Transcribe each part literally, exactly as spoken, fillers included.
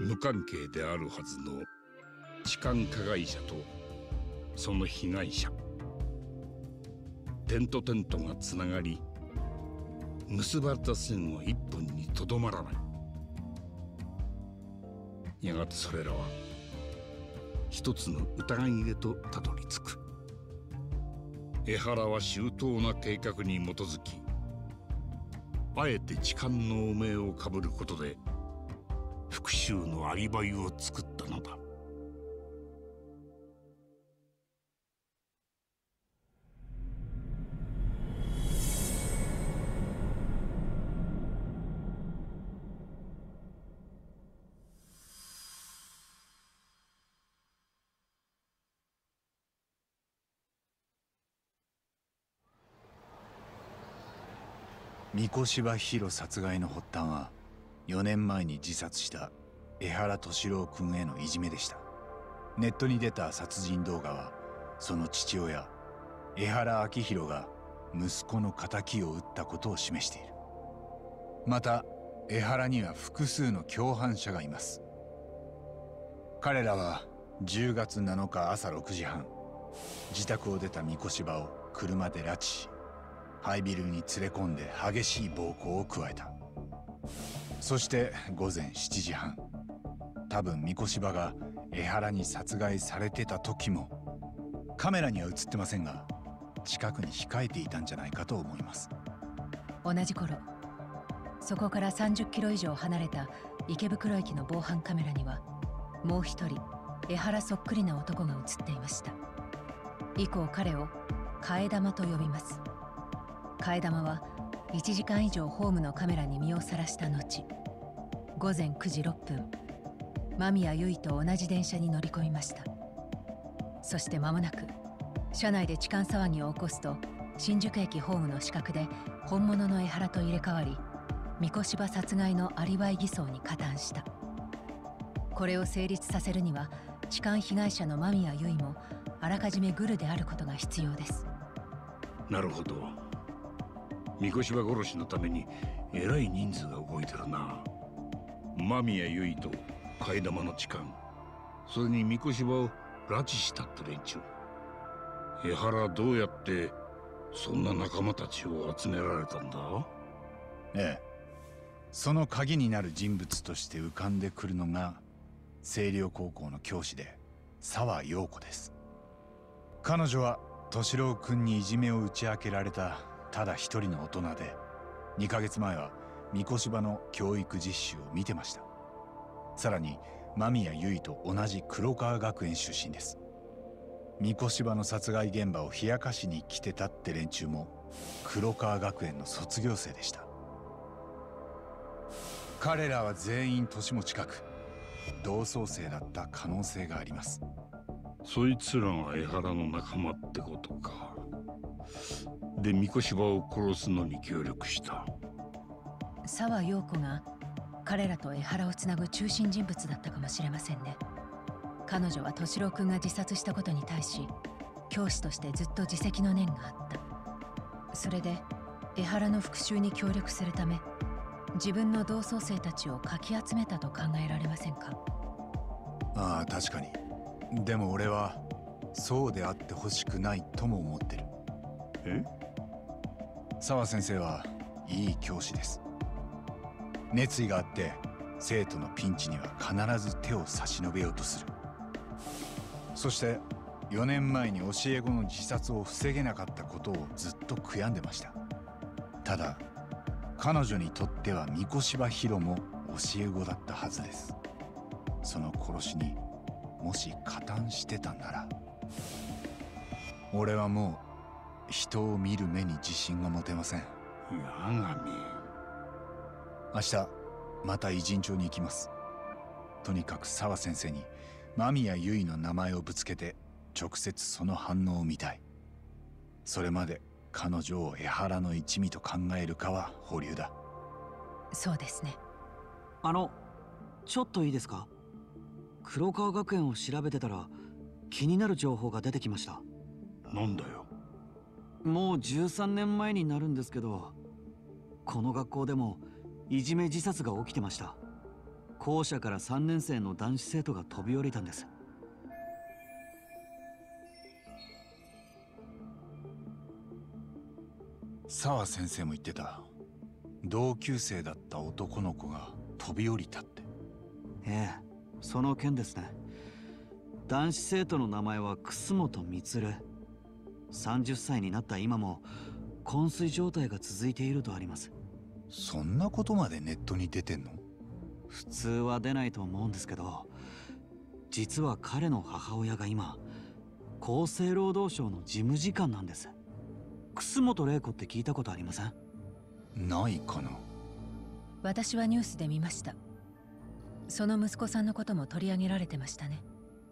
無関係であるはずの痴漢加害者とその被害者、点と点とがつながり結ばれた線は一本にとどまらない。やがてそれらは一つの疑いへとたどり着く。江原は周到な計画に基づき、あえて痴漢の汚名をかぶることで復讐のアリバイを作ったのだ。 三越柴弘殺害の発端はよねんまえに自殺した江原敏郎君へのいじめでした。ネットに出た殺人動画はその父親江原明弘が息子の仇を討ったことを示している。また江原には複数の共犯者がいます。彼らはじゅうがつなのか朝ろくじはん、自宅を出た三越柴を車で拉致し、廃ビルに連れ込んで激しい暴行を加えた。そしてごぜんしちじはん、多分三越柴が江原に殺害されてた時もカメラには映ってませんが近くに控えていたんじゃないかと思います。 同じ頃、そこからさんじゅっキロ以上離れた池袋駅の防犯カメラにはもう一人江原そっくりな男が映っていました。以降彼を替え玉と呼びます。替え玉はいちじかん以上ホームのカメラに身をさらした後、ごぜんくじろっぷん、間宮由依と同じ電車に乗り込みました。そして間もなく車内で痴漢騒ぎを起こすと、新宿駅ホームの死角で本物の江原と入れ替わり、三越柴殺害のアリバイ偽装に加担した。これを成立させるには痴漢被害者の間宮由依もあらかじめグルであることが必要です。 なるほど。三越柴殺しのためにえらい人数が動いてるな。間宮由依と替え玉の痴漢、それに三越柴を拉致したって連中。江原どうやってそんな仲間たちを集められたんだ？ ええ、その鍵になる人物として浮かんでくるのが星稜高校の教師で沢陽子です。彼女は敏郎君にいじめを打ち明けられたただ一人の大人で、にかげつまえは三越柴の教育実習を見てました。さらに間宮由依と同じ黒川学園出身です。三越柴の殺害現場を冷やかしに来てたって連中も黒川学園の卒業生でした。彼らは全員年も近く同窓生だった可能性があります。 そいつらが江原の仲間ってことか。で三越柴を殺すのに協力した。 沢陽子が彼らと江原をつなぐ中心人物だったかもしれませんね。彼女は敏郎君が自殺したことに対し教師としてずっと自責の念があった。それで江原の復讐に協力するため自分の同窓生たちをかき集めたと考えられませんか？ ああ、確かに。でも俺はそうであってほしくないとも思ってる。 え？ 沢先生はいい教師です。熱意があって生徒のピンチには必ず手を差し伸べようとする。そしてよねんまえに教え子の自殺を防げなかったことをずっと悔やんでました。ただ彼女にとっては三越柴弘も教え子だったはずです。その殺しにもし加担してたなら、俺はもう人を見る目に自信が持てません。 八神、 明日また偉人町に行きます。とにかく沢先生に間宮由依の名前をぶつけて直接その反応を見たい。それまで彼女を江原の一味と考えるかは保留だ。 そうですね。 あのちょっといいですか？黒川学園を調べてたら気になる情報が出てきました。 なんだよ。 もうじゅうさんねんまえになるんですけど、この学校でもいじめ自殺が起きてました。 校舎からさんねん生の男子生徒が飛び降りたんです。 沢先生も言ってた。同級生だった男の子が飛び降りたって。 ええ、その件ですね。男子生徒の名前は楠本充。さんじゅっさいになった今も昏睡状態が続いているとあります。 そんなことまでネットに出てんの？ 普通は出ないと思うんですけど、実は彼の母親が今厚生労働省の事務次官なんです。楠本玲子って聞いたことありません？ ないかな。 私はニュースで見ました。その息子さんのことも取り上げられてましたね。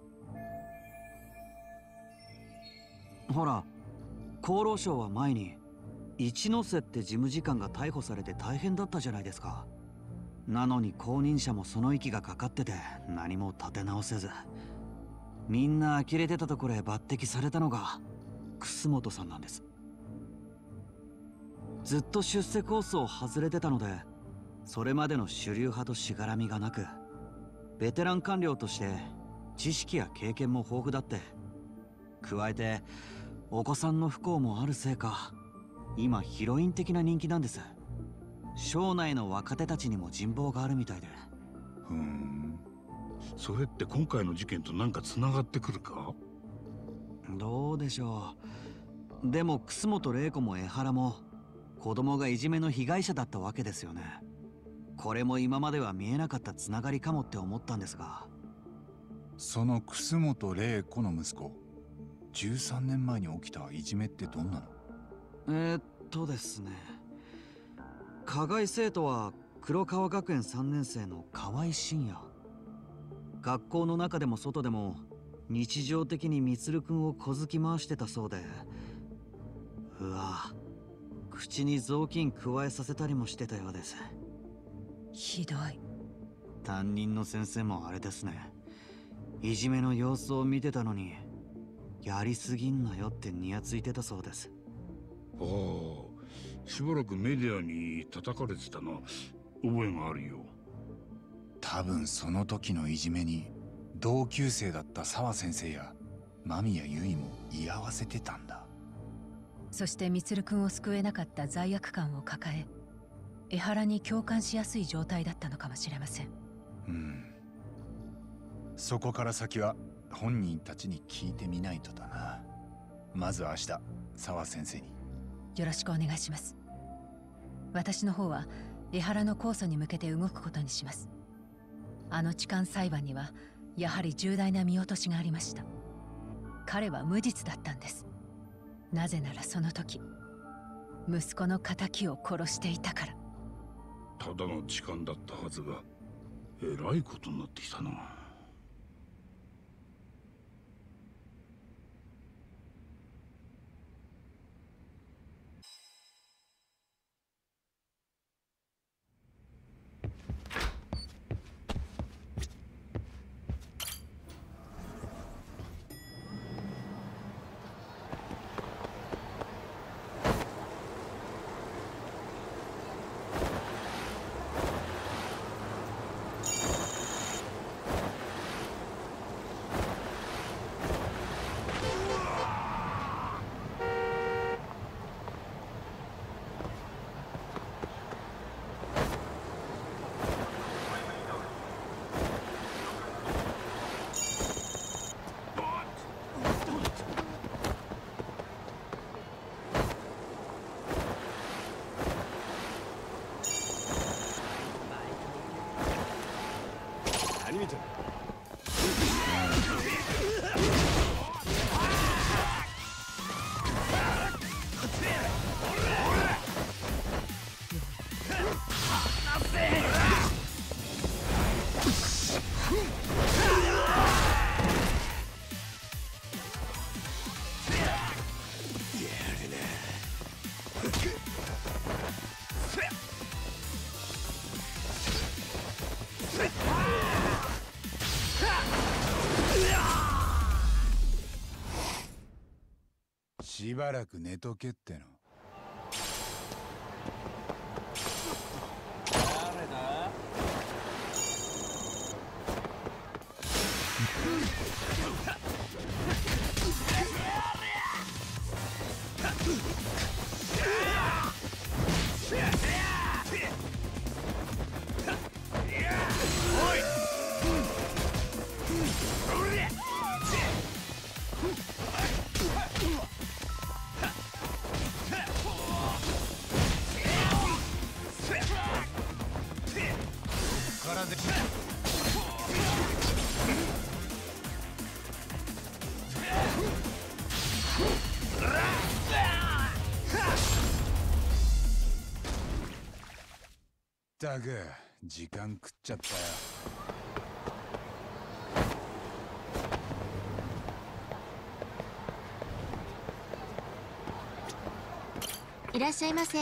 ほら、厚労省は前に一ノ瀬って事務次官が逮捕されて大変だったじゃないですか。なのに後任者もその息がかかってて何も立て直せず、みんな呆れてたところへ抜擢されたのが楠本さんなんです。ずっと出世コースを外れてたので、それまでの主流派としがらみがなく、ベテラン官僚として知識や経験も豊富だって、加えてお子さんの不幸もあるせいか、今ヒロイン的な人気なんです。省内の若手たちにも人望があるみたいで。 ふーん。それって今回の事件と何かつながってくるか？ どうでしょう。でも楠本玲子も江原も子供がいじめの被害者だったわけですよね。これも今までは見えなかったつながりかもって思ったんですが。 その楠本玲子の息子、じゅうさんねんまえに起きたいじめってどんなの？ えー、っとですね、加害生徒は黒川学園さんねん生の河合真也。学校の中でも外でも日常的に充くんを小突き回してたそうで、うわ、口に雑巾加えさせたりもしてたようです。 ひどい。 担任の先生もあれですね、いじめの様子を見てたのにやりすぎんなよってニヤついてたそうです。 ああ、しばらくメディアに叩かれてたな。覚えがあるよ。 多分その時のいじめに同級生だった沢先生や間宮結衣も居合わせてたんだ。 そして充くんを救えなかった罪悪感を抱え、江原に共感しやすい状態だったのかもしれません。 うん。そこから先は本人たちに聞いてみないとだな。まず明日沢先生によろしくお願いします。私の方は江原の控訴に向けて動くことにします。あの痴漢裁判にはやはり重大な見落としがありました。彼は無実だったんです。なぜならその時息子の仇を殺していたから。 ただの痴漢だったはずがえらいことになってきたな。 何見てる？ しばらく寝とけっての。 誰だ？ ったく時間食っちゃったよ。 いらっしゃいませ。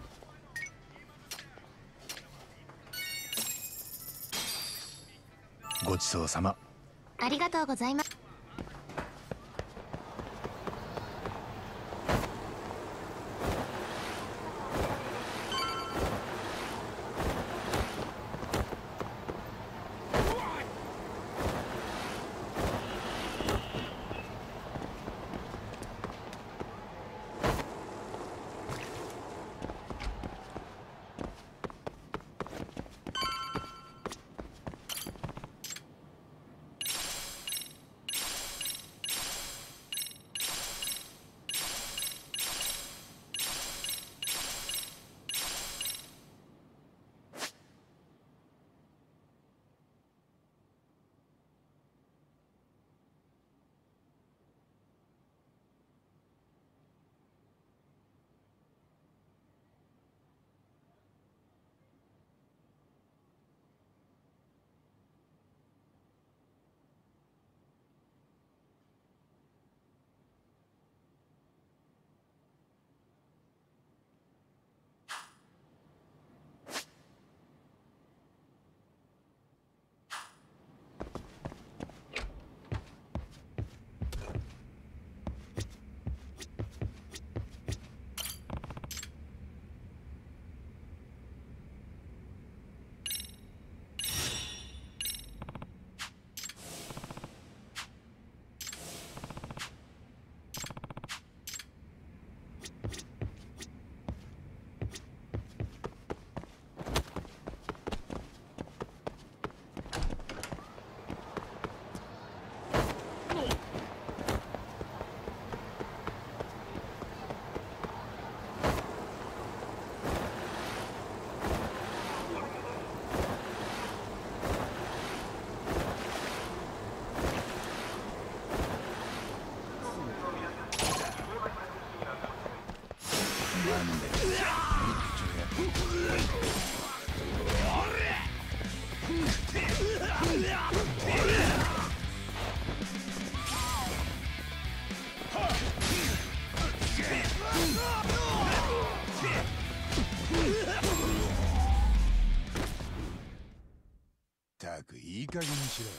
ごちそうさま。 ありがとうございます。 ったくいい加減にしろよ。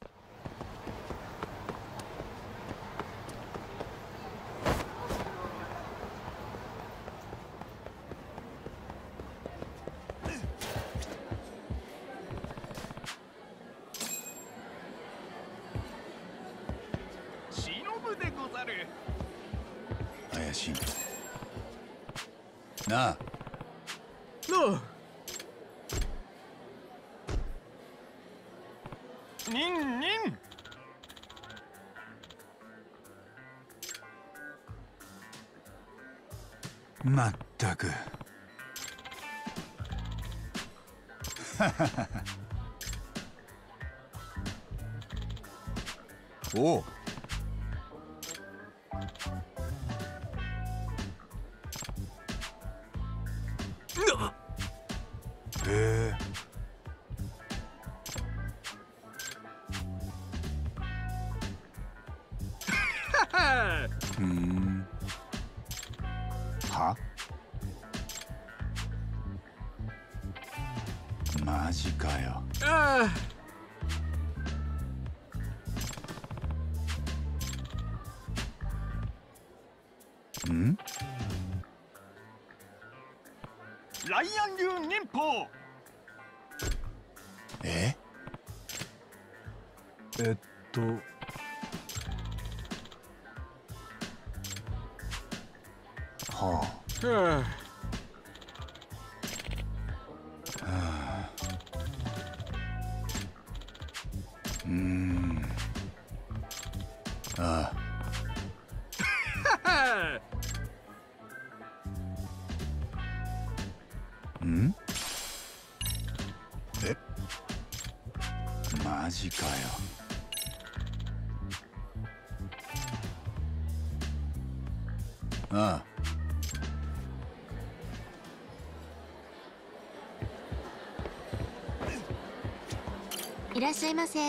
怪しいなあ。 のニンニン。 まったくおうへえふんはマジかよ。 ああんライアン流忍法。 ええっとはあ。 はあうーん。ああ。 あ。ん？え？マジかよ。ああ。 いらっしゃいませ。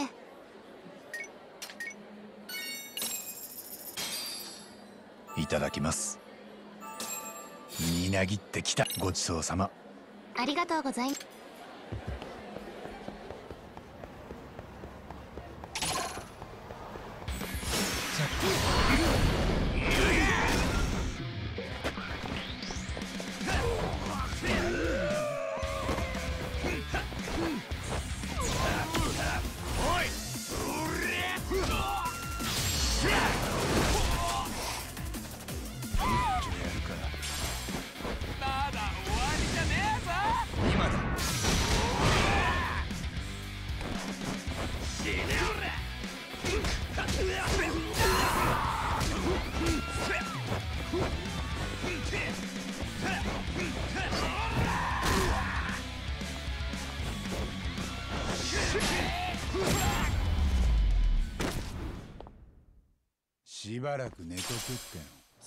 いただきます。みなぎってきた。ごちそうさま。 ありがとうございます。 しばらく寝とくっての。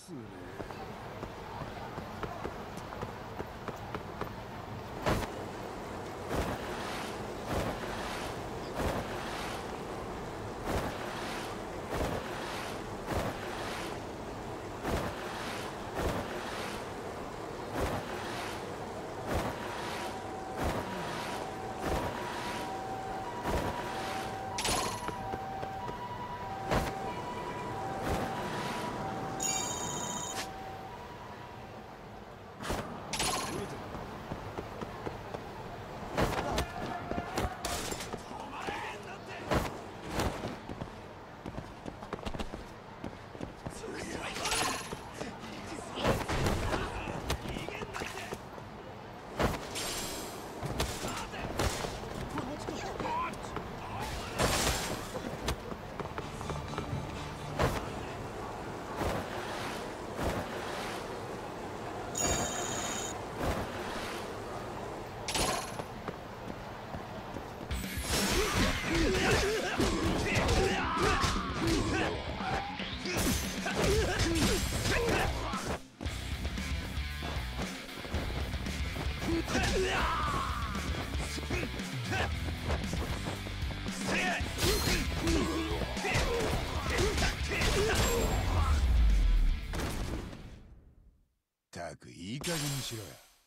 ったくいい加減にしろよ。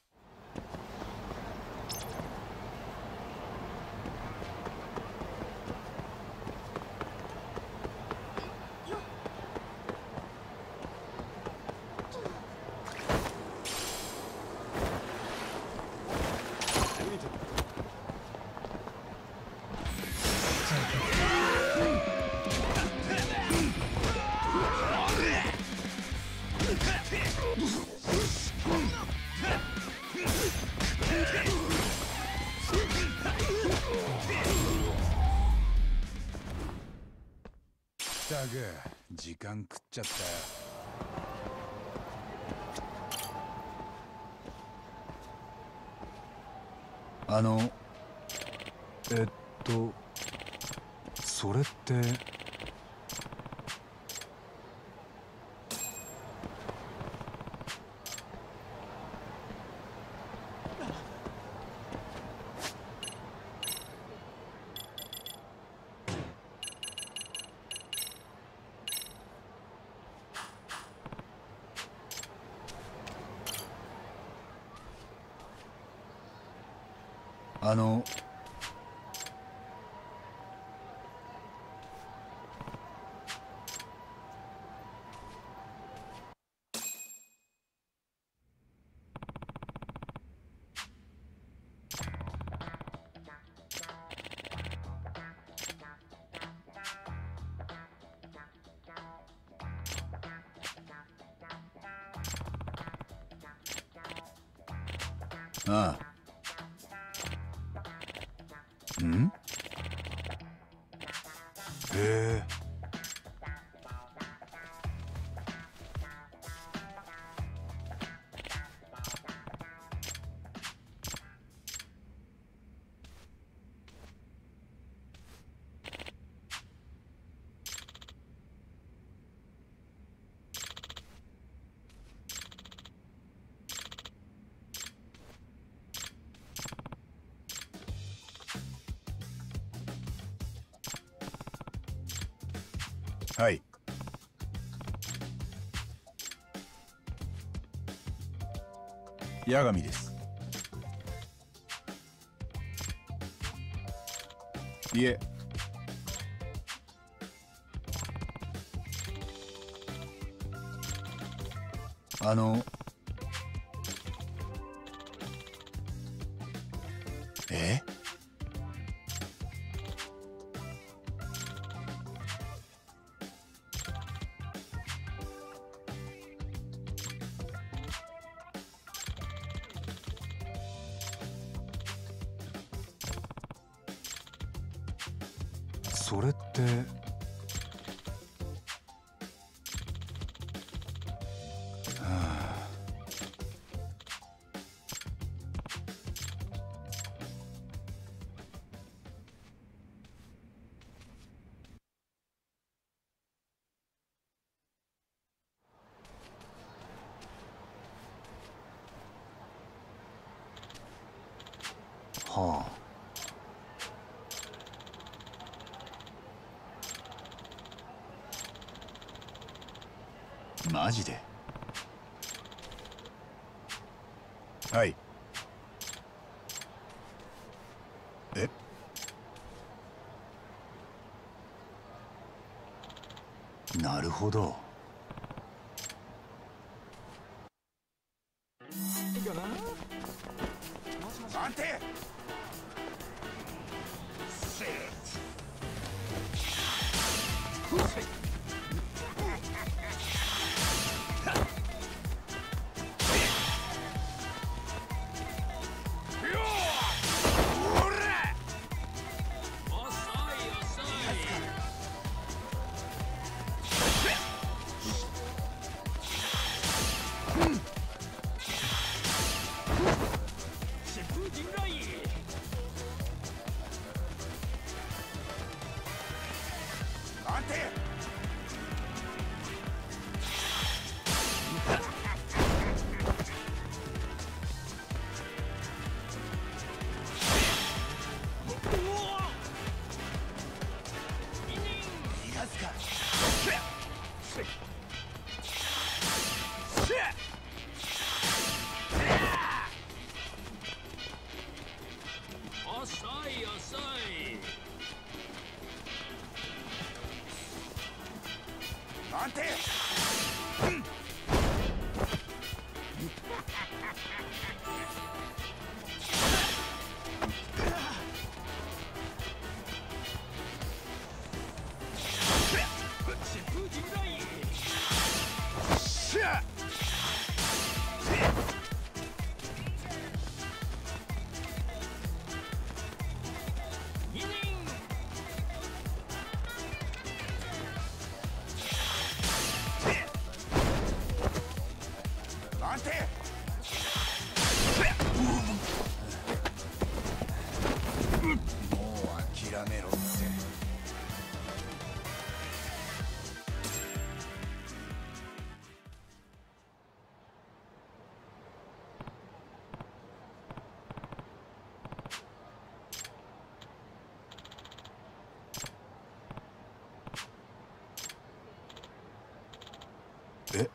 ったく時間食っちゃったよ。あのえっとそれってあのああ。ん？へえ。はい。八神です。いえ。あの。え？それって。はあ。はあ。マジで？はい。え？なるほど。 待て。 え？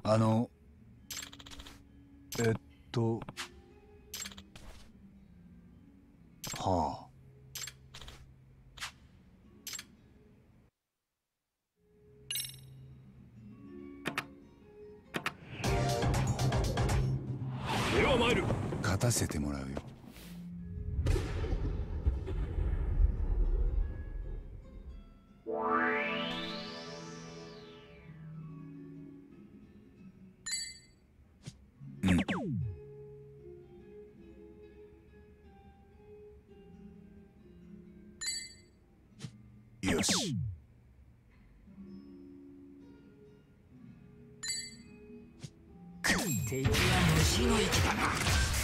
あのえっとはあ。 では参る。 勝たせてもらうよ。よし。 敵は虫の息だな。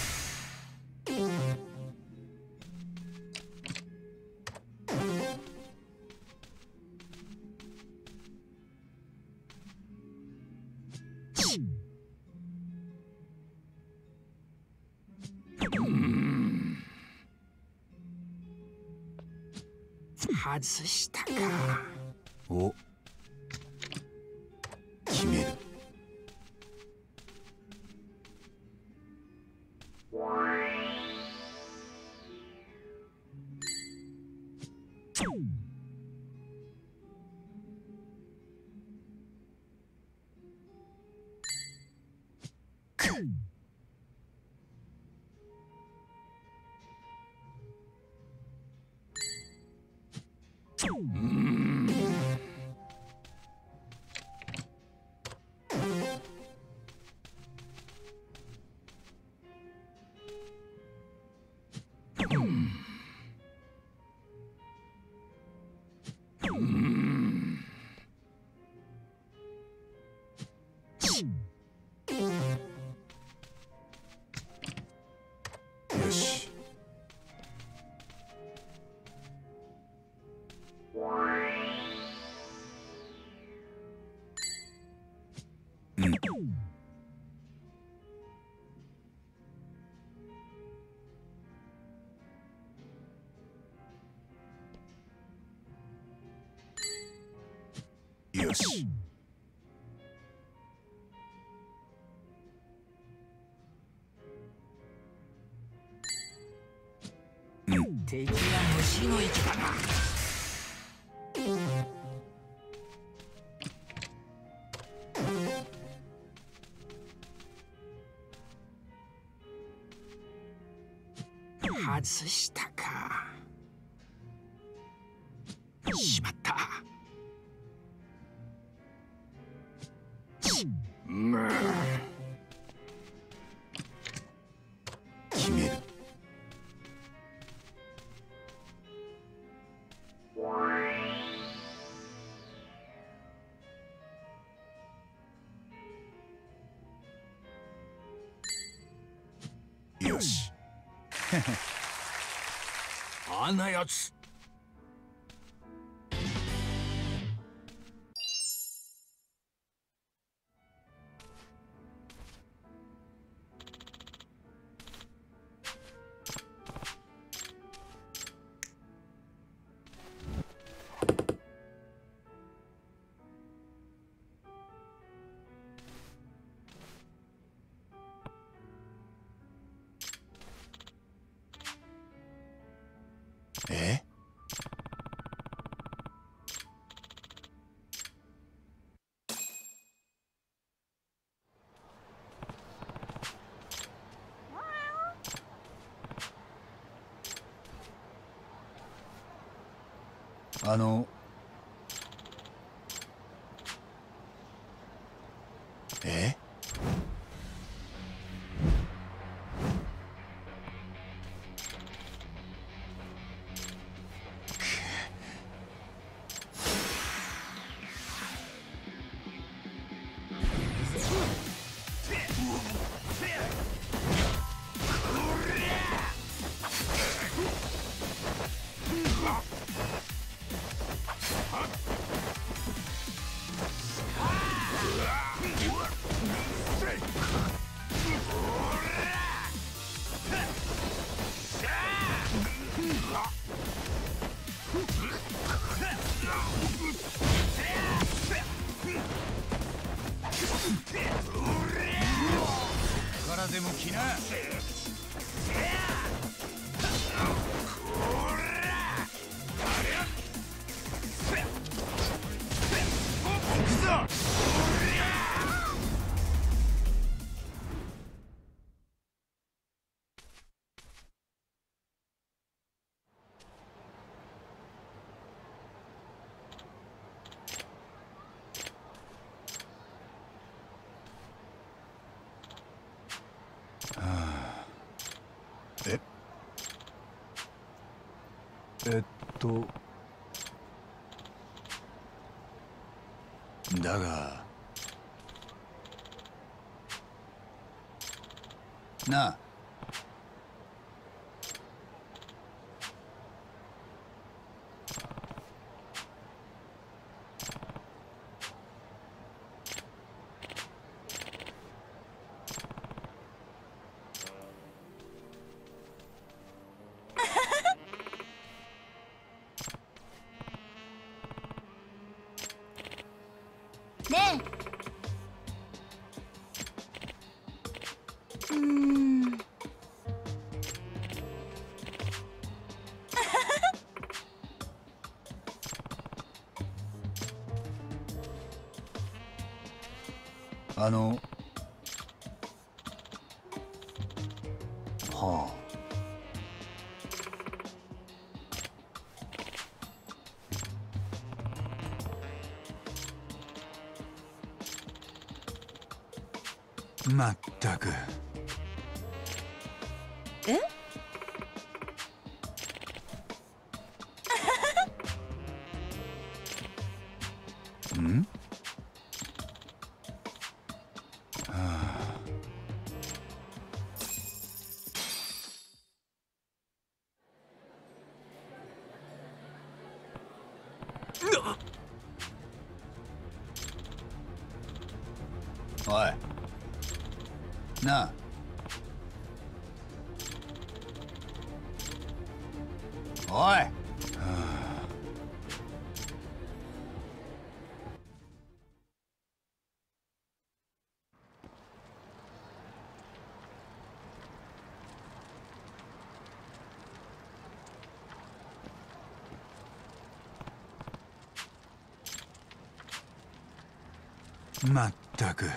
外したか。 お、決める。よし。うん。よし。 敵は虫の息だな。外したか。しまった。まあ決める。よし。 あんなやつ。 え？あのえ？ でも来な。行くぞ。ええっとだがなあ、 ねえ。うーん。 あのはあ、まったく。 え？ ん？はあ。おい。なあ。おい。はあ。まったく。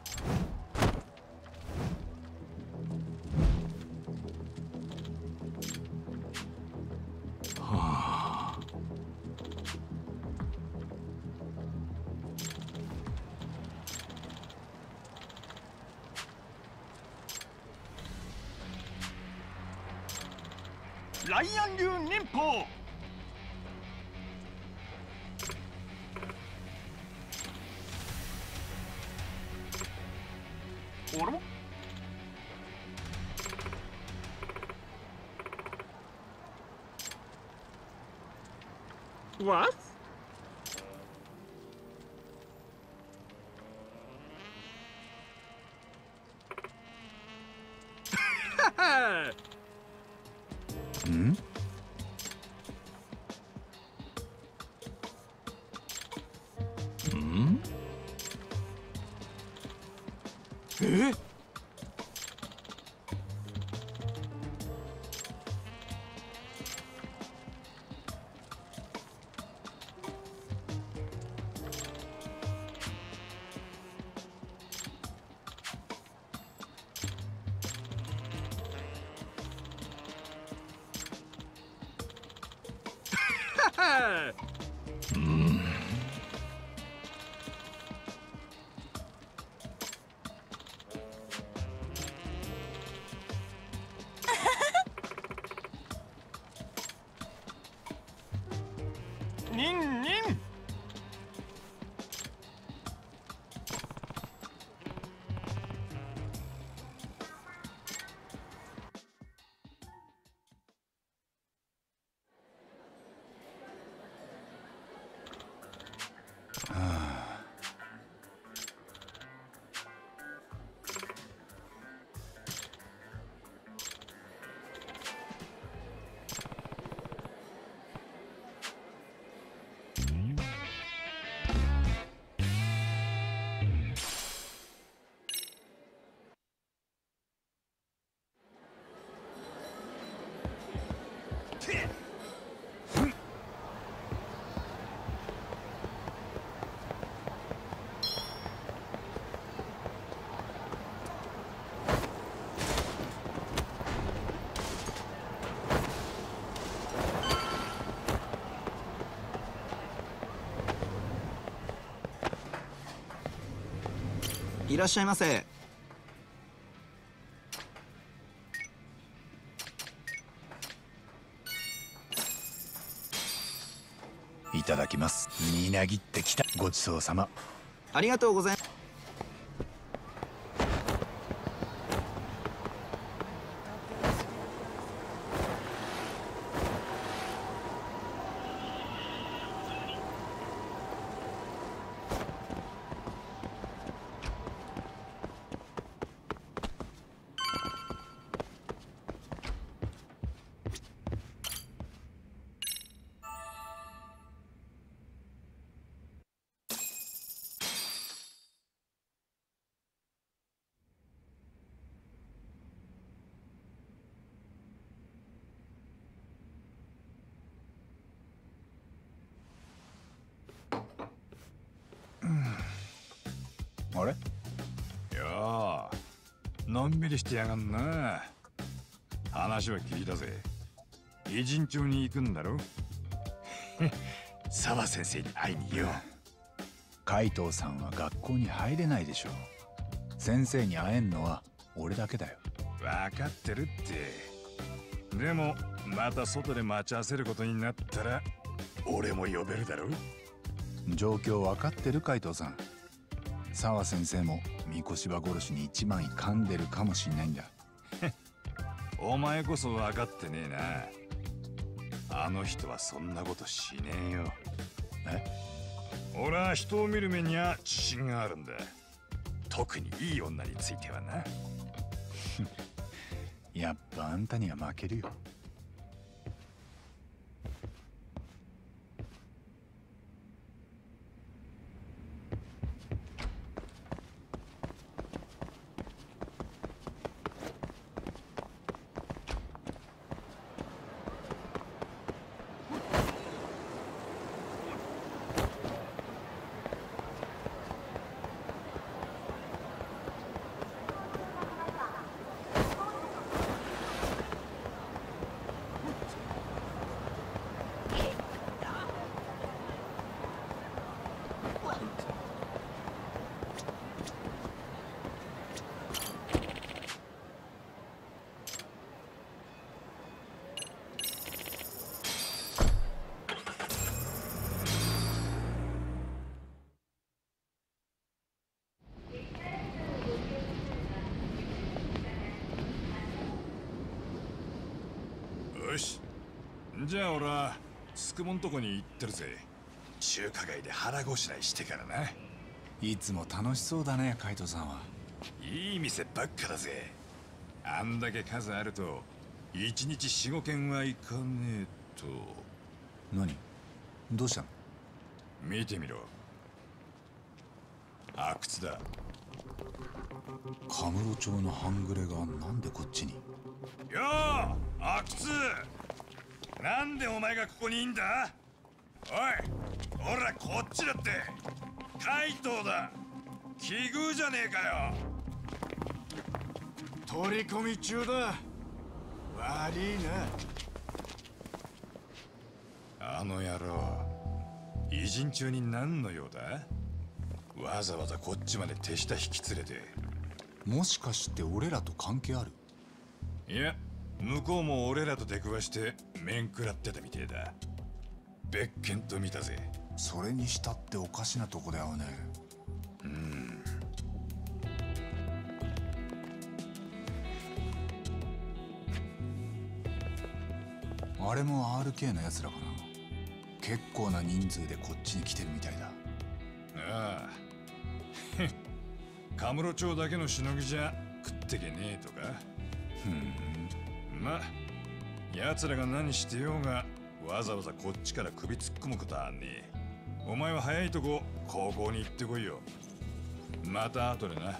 ライアン流忍法。あら？What? ん？ ん？え？うん。ニンニン。 いらっしゃいませ。 いただきます。みなぎってきた。ごちそうさま。 ありがとうございます。 あれ？やあ、のんびりしてやがんな。話は聞いたぜ。偉人町に行くんだろ？沢先生に会いによ。海藤さんは学校に入れないでしょ。先生に会えんのは俺だけだよ。分かってるって。でもまた外で待ち合わせることになったら俺も呼べるだろ。状況分かってる？海藤さん。沢先生も三越場殺しに一枚噛んでるかもしんないんだ。お前こそ分かってねえな。あの人はそんなことしねえよ。え？俺は人を見る目には自信があるんだ。特にいい女についてはな。やっぱあんたには負けるよ。よし、じゃあ俺はつくもんとこに行ってるぜ。中華街で腹ごしらえしてからな。いつも楽しそうだね、海藤さんは。いい店ばっかだぜ。あんだけ数あると一日四五軒は行かねえと。何？どうしたの？見てみろ。阿久津だ。カムロ町の半グレがなんでこっちに？よー、阿久津、なんでお前がここにいんだ？おい、ほらこっちだって。海藤だ。奇遇じゃねえかよ。取り込み中だ。悪いな。あの野郎、偉人中に何の用だ？わざわざこっちまで手下引き連れて。もしかして俺らと関係ある？いや、向こうも俺らと出くわして面食らってたみてえだ。別件と見たぜ。それにしたっておかしなとこだよね。うん。あれも アールケー のやつらかな。結構な人数でこっちに来てるみたいだ。ああ。カムロ町だけのしのぎじゃ食ってけねえとか。ふん。ま、奴らが何してようがわざわざこっちから首突っ込むことはねえ。お前は早いとこ高校に行ってこいよ。また後でな。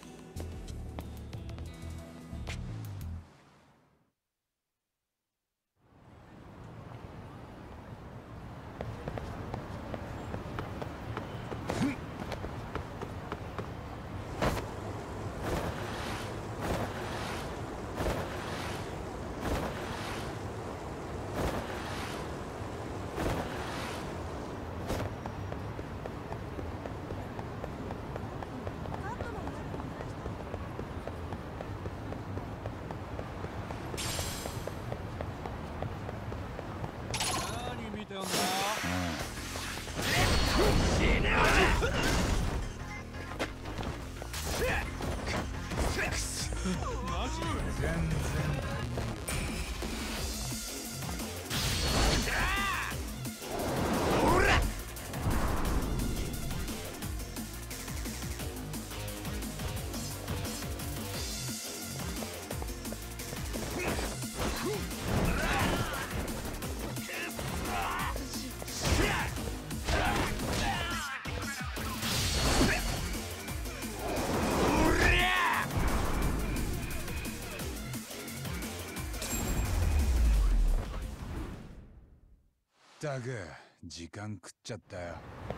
ったく時間食っちゃったよ。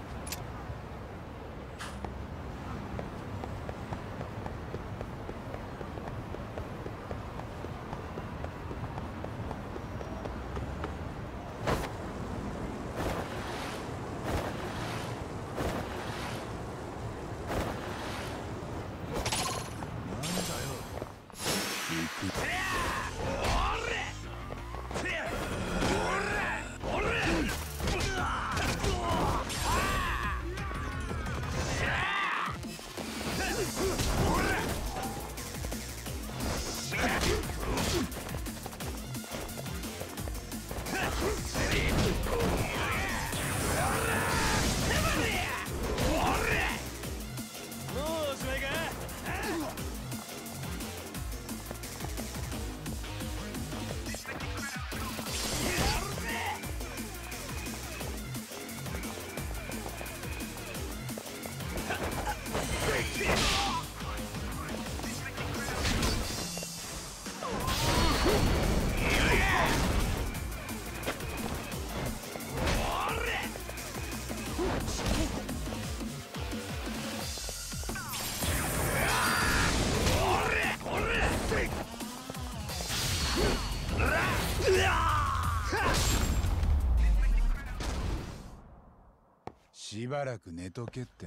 しばらく寝とけっての。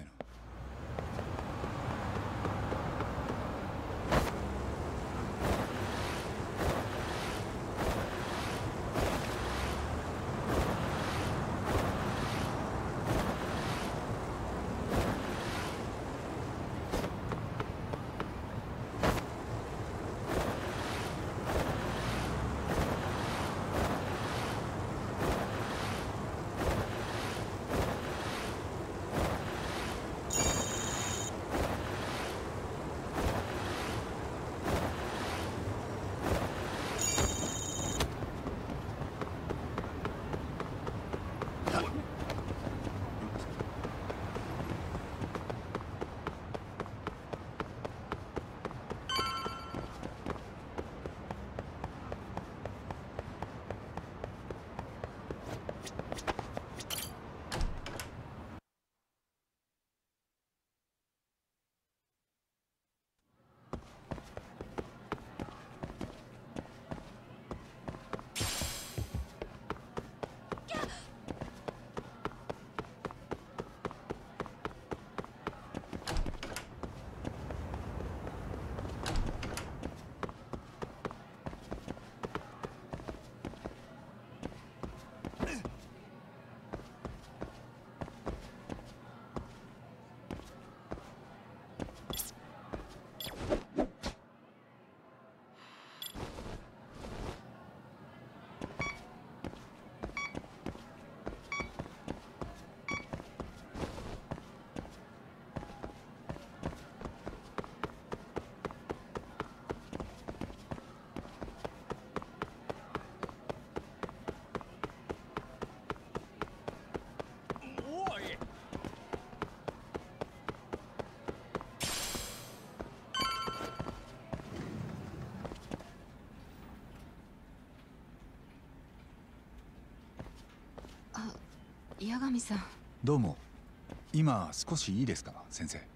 八神さん。 どうも。今少しいいですか先生。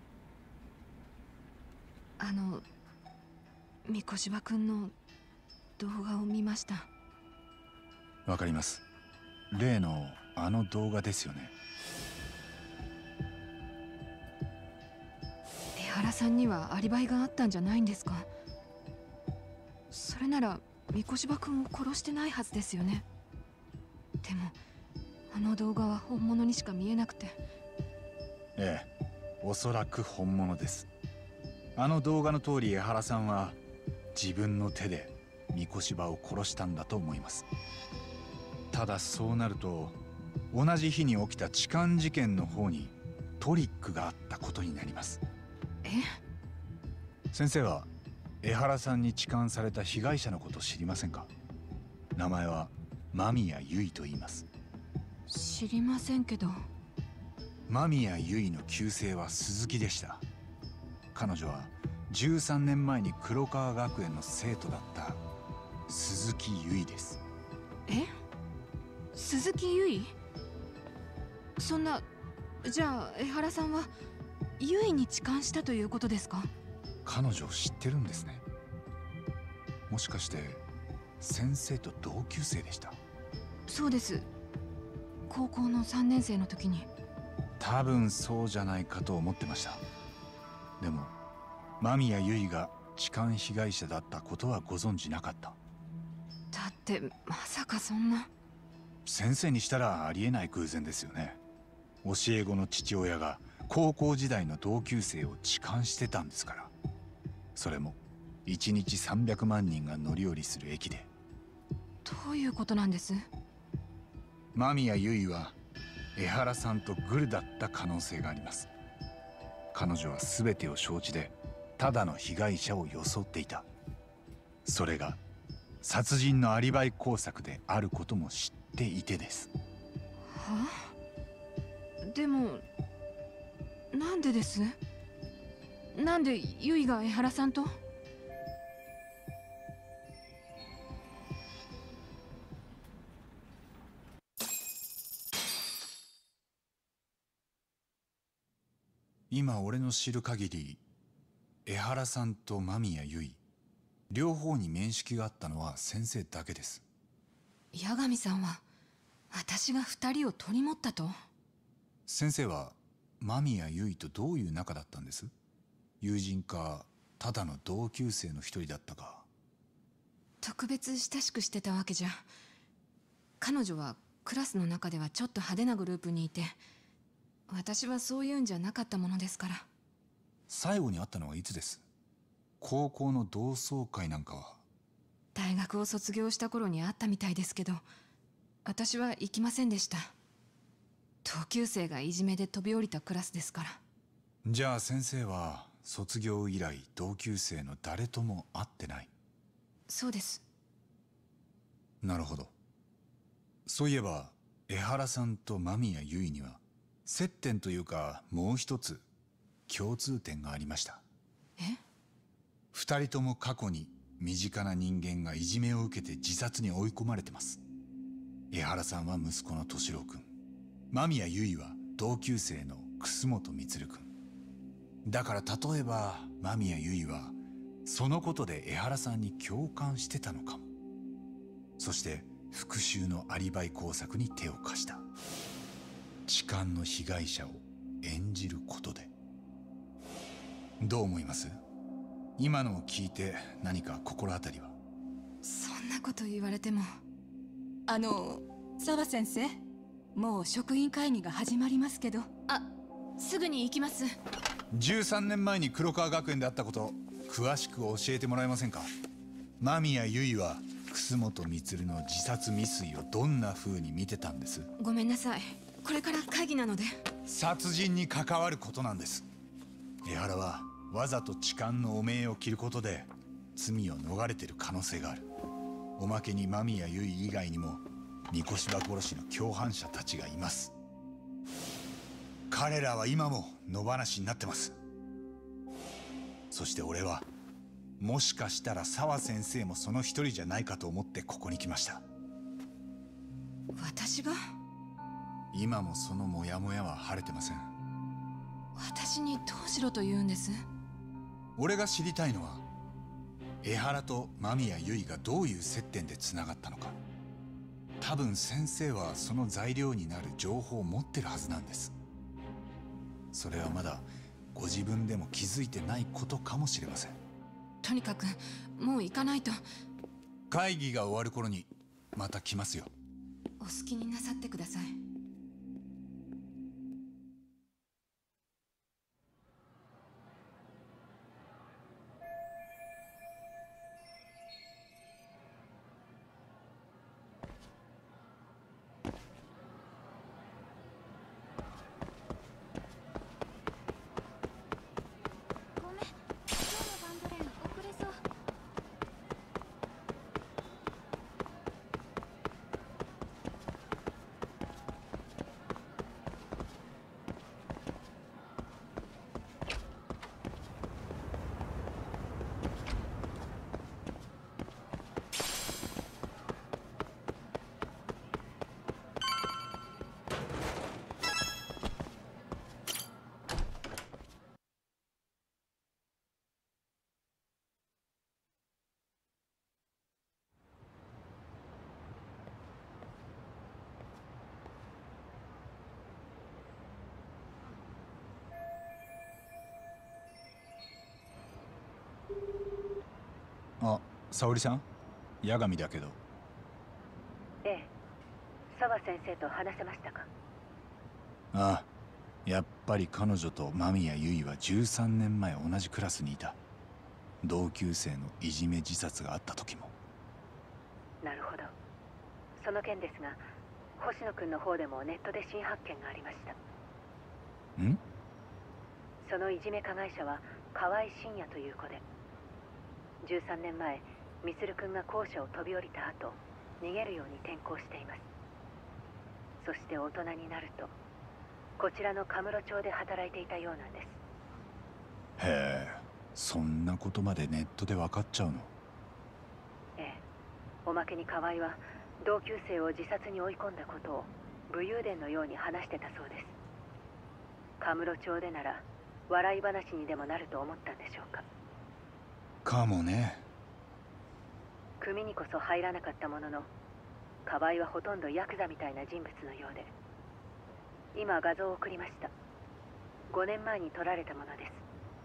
あの三越柴君の動画を見ました。 わかります。例のあの動画ですよね。 江原さんにはアリバイがあったんじゃないんですか。それなら三越柴君を殺してないはずですよね。でもあの動画は本物にしか見えなくて。 ええ、おそらく本物です。あの動画の通り江原さんは自分の手で三越柴を殺したんだと思います。ただそうなると同じ日に起きた痴漢事件の方にトリックがあったことになります。 え？ 先生は江原さんに痴漢された被害者のこと知りませんか？名前は間宮結衣と言います。 知りませんけど。 間宮結衣の旧姓は鈴木でした。彼女はじゅうさんねんまえに黒川学園の生徒だった鈴木結衣です。 え？ 鈴木結衣？そんな、じゃあ江原さんは結衣に痴漢したということですか？ 彼女を知ってるんですね。もしかして先生と同級生でした？ そうです。高校のさんねん生の時に。 多分そうじゃないかと思ってました。でも間宮結衣が痴漢被害者だったことはご存じなかった。 だってまさかそんな。 先生にしたらありえない偶然ですよね。教え子の父親が高校時代の同級生を痴漢してたんですから。それもいちにちさんびゃくまんにんが乗り降りする駅で。 どういうことなんです？ 間宮結衣は江原さんとグルだった可能性があります。彼女は全てを承知でただの被害者を装っていた。それが殺人のアリバイ工作であることも知っていてです。 はあ？でもなんでです？なんで結衣が江原さんと？ 今俺の知る限り江原さんと間宮結衣両方に面識があったのは先生だけです。 八神さんは私が二人を取り持ったと？ 先生は間宮結衣とどういう仲だったんです？友人かただの同級生の一人だったか。 特別親しくしてたわけじゃ。彼女はクラスの中ではちょっと派手なグループにいて、私はそういうんじゃなかったものですから。 最後に会ったのはいつです？高校の同窓会なんかは？ 大学を卒業した頃に会ったみたいですけど、私は行きませんでした。同級生がいじめで飛び降りたクラスですから。 じゃあ先生は卒業以来同級生の誰とも会ってない？ そうです。 なるほど。そういえば江原さんと間宮結衣には接点というかもう一つ共通点がありました。 え？ 二人とも過去に身近な人間がいじめを受けて自殺に追い込まれてます。江原さんは息子の敏郎君、間宮結衣は同級生の楠本充君。だから例えば間宮結衣はそのことで江原さんに共感してたのかも。そして復讐のアリバイ工作に手を貸した。痴漢の被害者を演じることで。どう思います？今のを聞いて何か心当たりは？ そんなこと言われても。 あの澤先生、もう職員会議が始まりますけど。 あ、すぐに行きます。 じゅうさんねんまえに黒川学園であったこと詳しく教えてもらえませんか？間宮結衣は楠本充の自殺未遂をどんな風に見てたんです？ ごめんなさい、これから会議なので。 殺人に関わることなんです。江原はわざと痴漢の汚名を着ることで罪を逃れてる可能性がある。おまけに間宮結衣以外にも三越場殺しの共犯者たちがいます。彼らは今も野放しになってます。そして俺はもしかしたら澤先生もその一人じゃないかと思ってここに来ました。 私が？ 今もそのモヤモヤは晴れてません。 私にどうしろと言うんです？ 俺が知りたいのは江原と間宮結衣がどういう接点でつながったのか。多分先生はその材料になる情報を持ってるはずなんです。それはまだご自分でも気づいてないことかもしれません。 とにかくもう行かないと。 会議が終わる頃にまた来ますよ。 お好きになさってください。 あ、沙織さん、八神だけど。 ええ、沢先生と話せましたか？ ああ、やっぱり彼女と間宮結衣はじゅうさんねんまえ同じクラスにいた。同級生のいじめ自殺があった時も。 なるほど。その件ですが、星野くんの方でもネットで新発見がありました。 ん？ そのいじめ加害者は河合真也という子で、じゅうさんねんまえミスルくんが校舎を飛び降りた後、逃げるように転校しています。そして大人になるとこちらのカムロ町で働いていたようなんです。 へえ、そんなことまでネットで分かっちゃうの？ ええ、おまけに河合は同級生を自殺に追い込んだことを武勇伝のように話してたそうです。カムロ町でなら笑い話にでもなると思ったんでしょうか。 かもね。 組にこそ入らなかったものの、河合はほとんどヤクザみたいな人物のようで、今画像を送りました。ごねんまえに撮られたものです。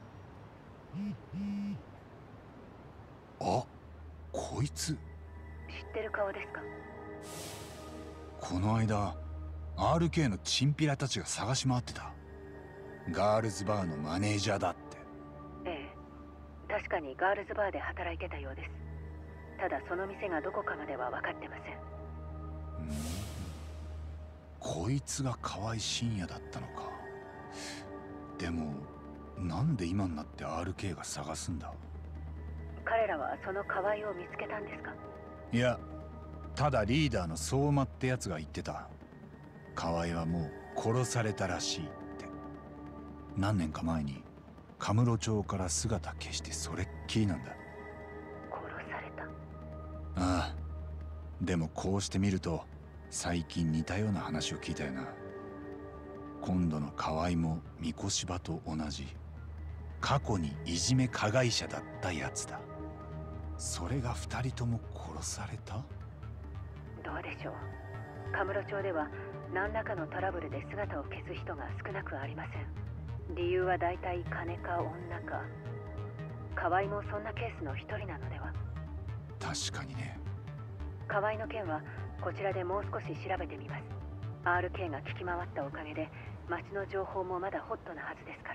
あ、こいつ。 知ってる顔ですか？ この間 アールケー のチンピラたちが探し回ってた。ガールズバーのマネージャーだって。 ええ、確かにガールズバーで働いてたようです。ただその店がどこかまでは分かってません。 うん、こいつが河合真也だったのか。でもなんで今になって アールケー が探すんだ？ 彼らはその河合を見つけたんですか？ いや、ただリーダーの相馬ってやつが言ってた。河合はもう殺されたらしいって。何年か前にカムロ町から姿消してそれっきりなんだ。 殺された？ ああ、でもこうしてみると最近似たような話を聞いたよな。今度の河合も三越柴と同じ過去にいじめ加害者だったやつだ。それが二人とも殺された？ どうでしょう。カムロ町では何らかのトラブルで姿を消す人が少なくありません。理由は大体金か女か。河合もそんなケースの一人なのでは？ 確かにね。 河合の件はこちらでもう少し調べてみます。 アールケー が聞き回ったおかげで町の情報もまだホットなはずですから。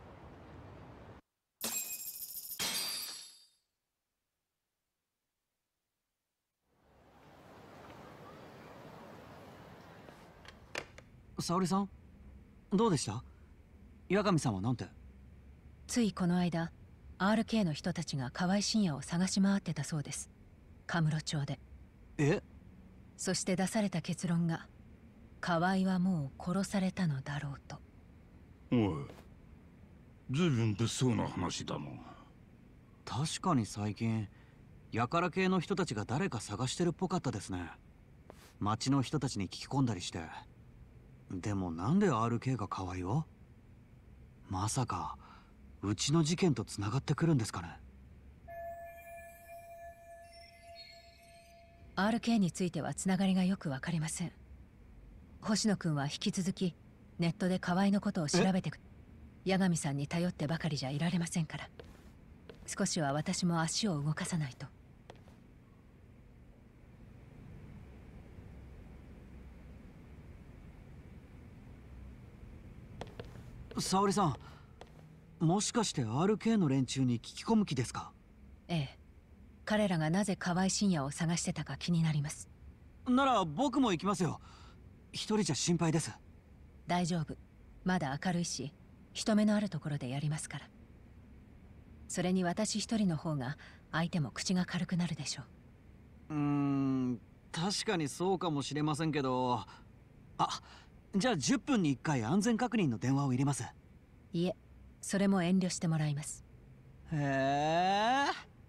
沙織さん、どうでした？八神さんはなんて？ ついこの間 アールケー の人たちが河合真也を探し回ってたそうです。カムロ町で。 え？ そして出された結論が河合はもう殺されたのだろうと。 おい、随分物騒な話だな。 確かに最近やから系の人たちが誰か探してるっぽかったですね。町の人たちに聞き込んだりして。でもなんで アールケー が河合を？まさかうちの事件とつながってくるんですかね。 アールケー についてはつながりがよく分かりません。星野くんは引き続きネットで河合のことを調べてく。八神さんに頼ってばかりじゃいられませんから、少しは私も足を動かさないと。 沙織さん、もしかして アールケー の連中に聞き込む気ですか？ ええ、彼らがなぜ河合真也を探してたか気になります。 なら僕も行きますよ。一人じゃ心配です。 大丈夫、まだ明るいし人目のあるところでやりますから。それに私一人の方が相手も口が軽くなるでしょう。 うーん、確かにそうかもしれませんけど。あ、じゃあじゅっぷんにいっかい安全確認の電話を入れます。 いえ、それも遠慮してもらいます。 へえ。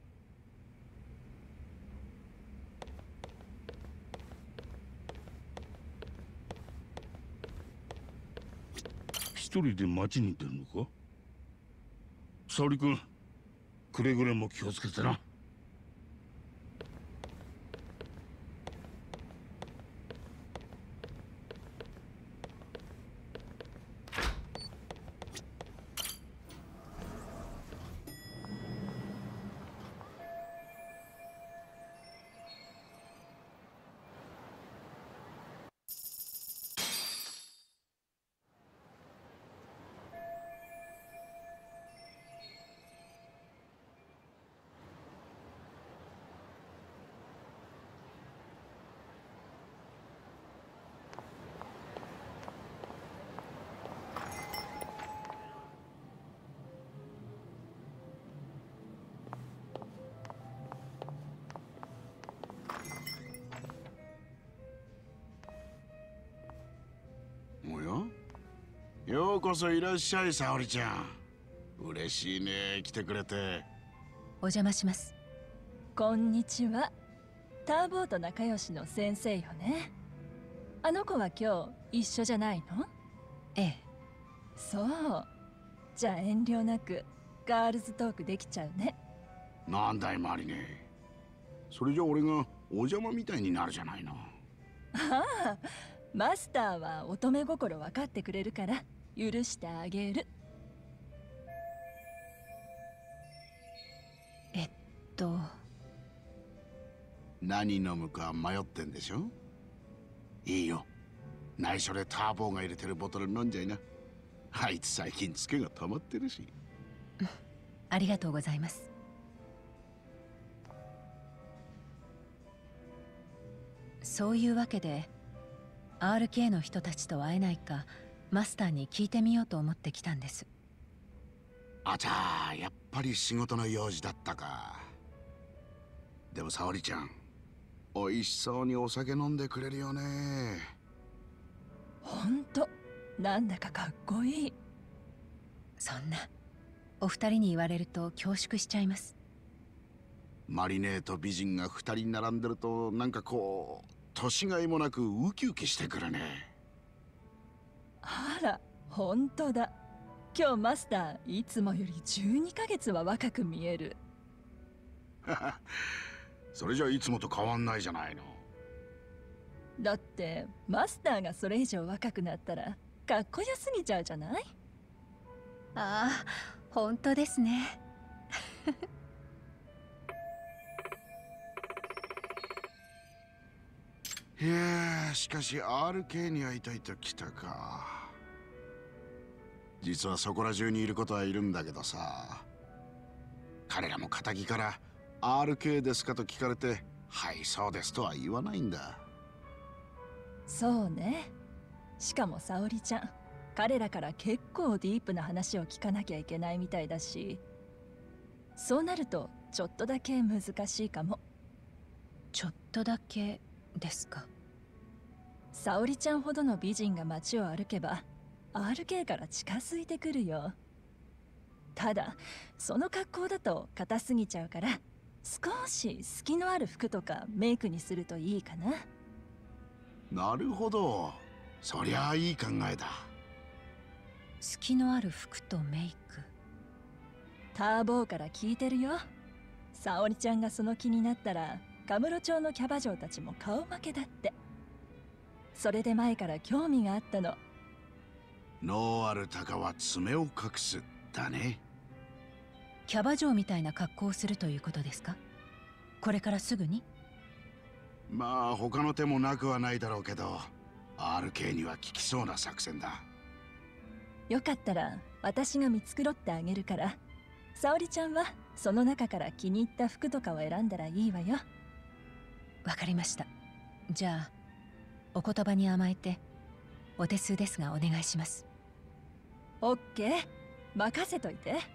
一人で街に出るのか？沙織君、くれぐれも気をつけてな。 ようこそいらっしゃい、沙織ちゃん。嬉しいね、来てくれて。 お邪魔します。 こんにちは。ターボーと仲良しの先生よね。あの子は今日一緒じゃないの？ ええ。 そう。じゃあ遠慮なくガールズトークできちゃうね。 なんだいマリネ。それじゃ俺がお邪魔みたいになるじゃないの。 ああ、マスターは乙女心分かってくれるから許してあげる。 えっと何飲むか迷ってんでしょ。いいよ、内緒でターボーが入れてるボトル飲んじゃいな。あいつ最近ツケが溜まってるし。 ありがとうございます。そういうわけで アールケー の人たちと会えないかマスターに聞いてみようと思ってきたんです。 あちゃー、やっぱり仕事の用事だったか。でも沙織ちゃん、おいしそうにお酒飲んでくれるよね。 ほんと、なんだかかっこいい。 そんなお二人に言われると恐縮しちゃいます。 マリネーと美人が二人並んでるとなんかこう年がいもなくウキウキしてくるね。 あら、ほんとだ。今日マスターいつもよりじゅうにかげつは若く見える。 それじゃいつもと変わんないじゃないの。 だってマスターがそれ以上若くなったらかっこよすぎちゃうじゃない。 ああ、本当ですね。 いやしかし アールケー に会いたいと来たか。実はそこら中にいることはいるんだけどさ、彼らも仇から アールケー ですかと聞かれてはいそうですとは言わないんだ。 そうね。しかも沙織ちゃん、彼らから結構ディープな話を聞かなきゃいけないみたいだし、そうなるとちょっとだけ難しいかも。 ちょっとだけですか。 沙織ちゃんほどの美人が街を歩けば アールケー から近づいてくるよ。ただその格好だと硬すぎちゃうから、少し隙のある服とかメイクにするといいかな。 なるほど、そりゃあいい考えだ。 隙のある服とメイク。 ターボーから聞いてるよ。沙織ちゃんがその気になったらカムロ町のキャバ嬢たちも顔負けだって。それで前から興味があったの。 ノーアルタカは爪を隠すだね。 キャバ嬢みたいな格好をするということですか？これからすぐに？ まあ他の手もなくはないだろうけど アールケー には効きそうな作戦だ。 よかったら私が見繕ってあげるから、沙織ちゃんはその中から気に入った服とかを選んだらいいわよ。 わかりました。じゃあお言葉に甘えてお手数ですがお願いします。 オッケー、任せといて。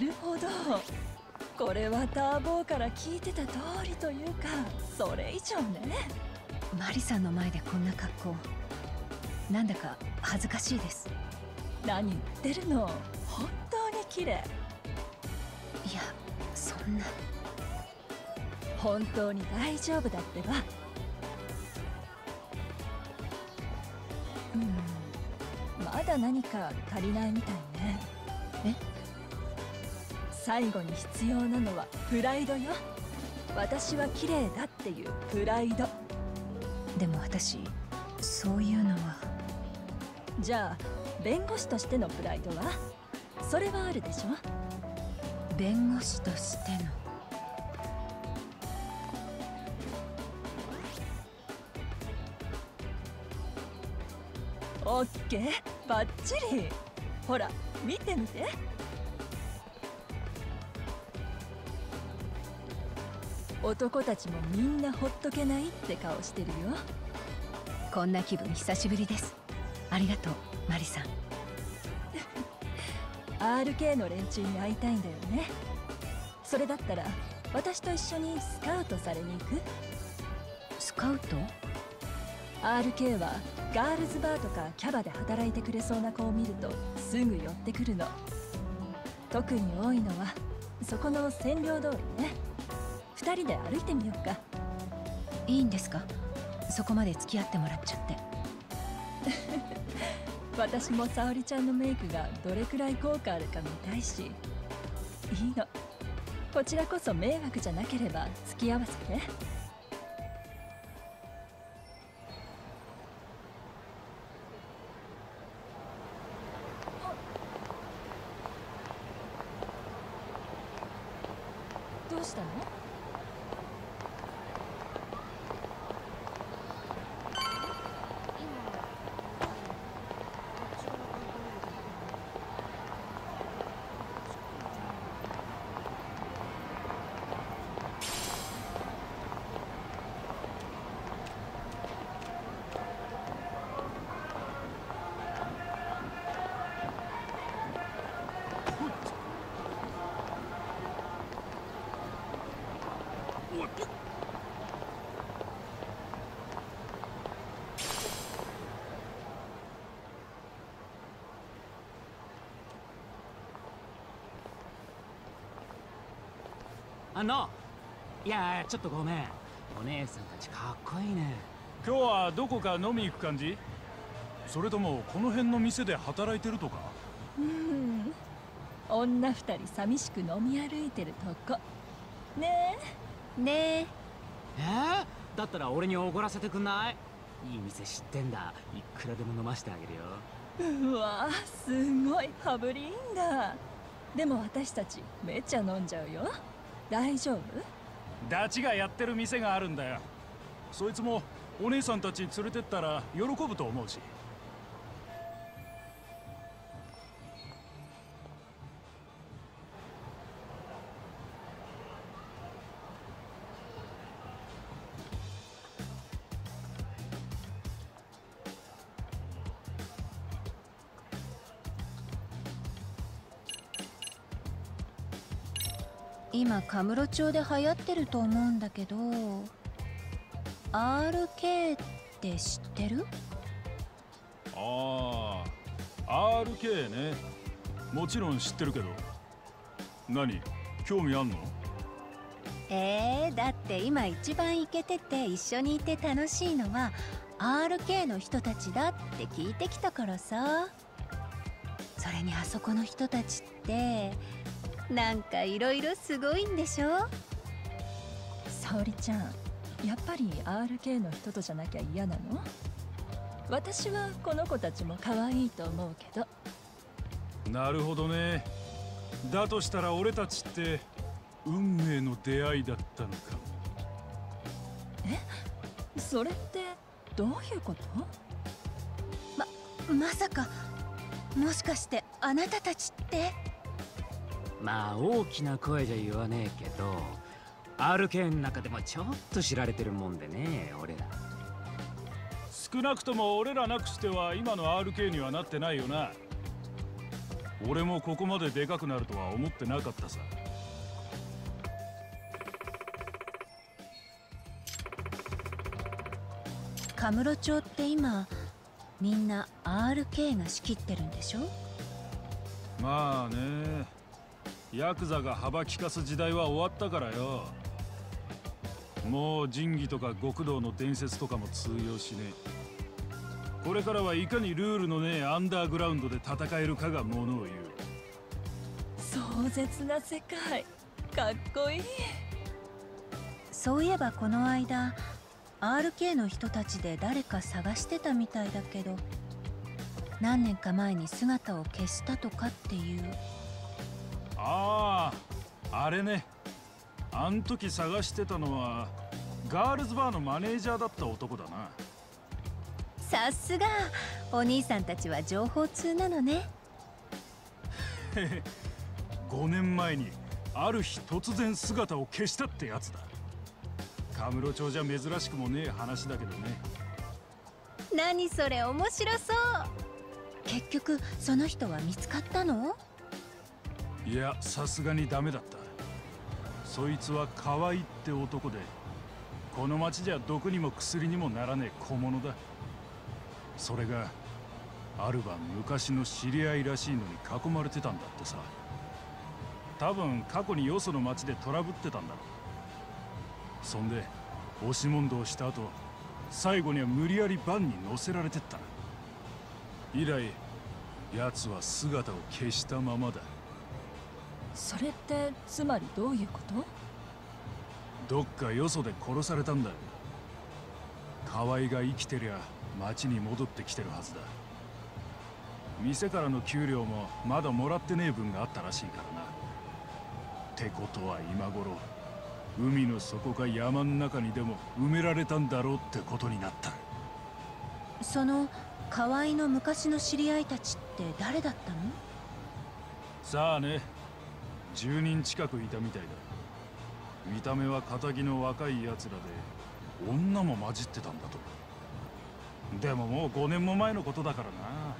るほど。これはターボーから聞いてた通りというか、それ以上ね。 マリさんの前でこんな格好、なんだか恥ずかしいです。 何言ってるの。本当に綺麗。 いや、そんな。 本当に大丈夫だってば。うん、まだ何か足りないみたいね。 え？ 最後に必要なのはプライドよ。私は綺麗だっていうプライド。 でも私、そういうのは。 じゃあ弁護士としてのプライドは？それはあるでしょ。 弁護士としての。 オッケー、バッチリ。ほら見てみて。男たちもみんなほっとけないって顔してるよ。 こんな気分久しぶりです。ありがとう、マリさん。 アールケー の連中に会いたいんだよね。それだったら私と一緒にスカウトされに行く？ スカウト？ アールケー はガールズバーとかキャバで働いてくれそうな子を見るとすぐ寄ってくるの。特に多いのはそこの占領通りね。二人で歩いてみようか。 いいんですか？そこまで付き合ってもらっちゃって。 私も沙織ちゃんのメイクがどれくらい効果あるか見たいし。いいの。こちらこそ迷惑じゃなければ付き合わせて。どうしたの？ あの、いやちょっとごめん。お姉さんたちかっこいいね。 今日はどこか飲み行く感じ？それともこの辺の店で働いてるとか？ うん、女二人寂しく飲み歩いてるとこねえねえ。 えー、だったら俺におごらせてくんない？いい店知ってんだ。いくらでも飲ませてあげるよ。 うわすごい羽振りいいんだ。でも私たちめっちゃ飲んじゃうよ。大丈夫？ ダチがやってる店があるんだよ。そいつもお姉さんたち連れてったら喜ぶと思うし。 今カムロ町で流行ってると思うんだけど、 アールケー って知ってる？ ああ、アールケー ね。もちろん知ってるけど。何？興味あんの？ えー、だって今一番イケてて一緒にいて楽しいのは アールケー の人たちだって聞いてきたからさ。それにあそこの人たちってなんかいろいろすごいんでしょ？ 沙織ちゃん、やっぱり アールケー の人とじゃなきゃ嫌なの？私はこの子たちも可愛いと思うけど。 なるほどね。だとしたら俺たちって運命の出会いだったのかも。 え？それってどういうこと？ ま、まさかもしかしてあなたたちって？ まあ大きな声じゃ言わねえけど アールケー の中でもちょっと知られてるもんでね、俺ら。 少なくとも俺らなくしては今の アールケー にはなってないよな。 俺もここまででかくなるとは思ってなかったさ。 カムロ町って今みんな アールケー が仕切ってるんでしょ。 まあね、ヤクザが幅利かす時代は終わったからよ。もう仁義とか極道の伝説とかも通用しねえ。これからはいかにルールのねえアンダーグラウンドで戦えるかがものを言う。 壮絶な世界、かっこいい。 そういえばこの間 アールケー の人たちで誰か探してたみたいだけど、何年か前に姿を消したとかっていう。 ああ、あれね。あん時探してたのはガールズバーのマネージャーだった男だな。 さすがお兄さんたちは情報通なのね。 ごねんまえにある日突然姿を消したってやつだ。カムロ町じゃ珍しくもねえ話だけどね。 何それ面白そう。結局その人は見つかったの？ いや、さすがにダメだった。そいつは河合って男で、この町じゃ毒にも薬にもならねえ小物だ。それがある晩昔の知り合いらしいのに囲まれてたんだってさ。多分過去によその町でトラブってたんだろう。そんで押し問答した後、最後には無理やりバンに乗せられてった。以来奴は姿を消したままだ。 それってつまりどういうこと？ どっかよそで殺されたんだよ。河合が生きてりゃ町に戻ってきてるはずだ。店からの給料もまだもらってねえ分があったらしいからな。ってことは今頃海の底か山の中にでも埋められたんだろうってことになった。 その河合の昔の知り合いたちって誰だったの？ さあね、じゅうにん近くいたみたいだ。見た目は堅の若いやつらで女も混じってたんだと。でももうごねんも前のことだからな。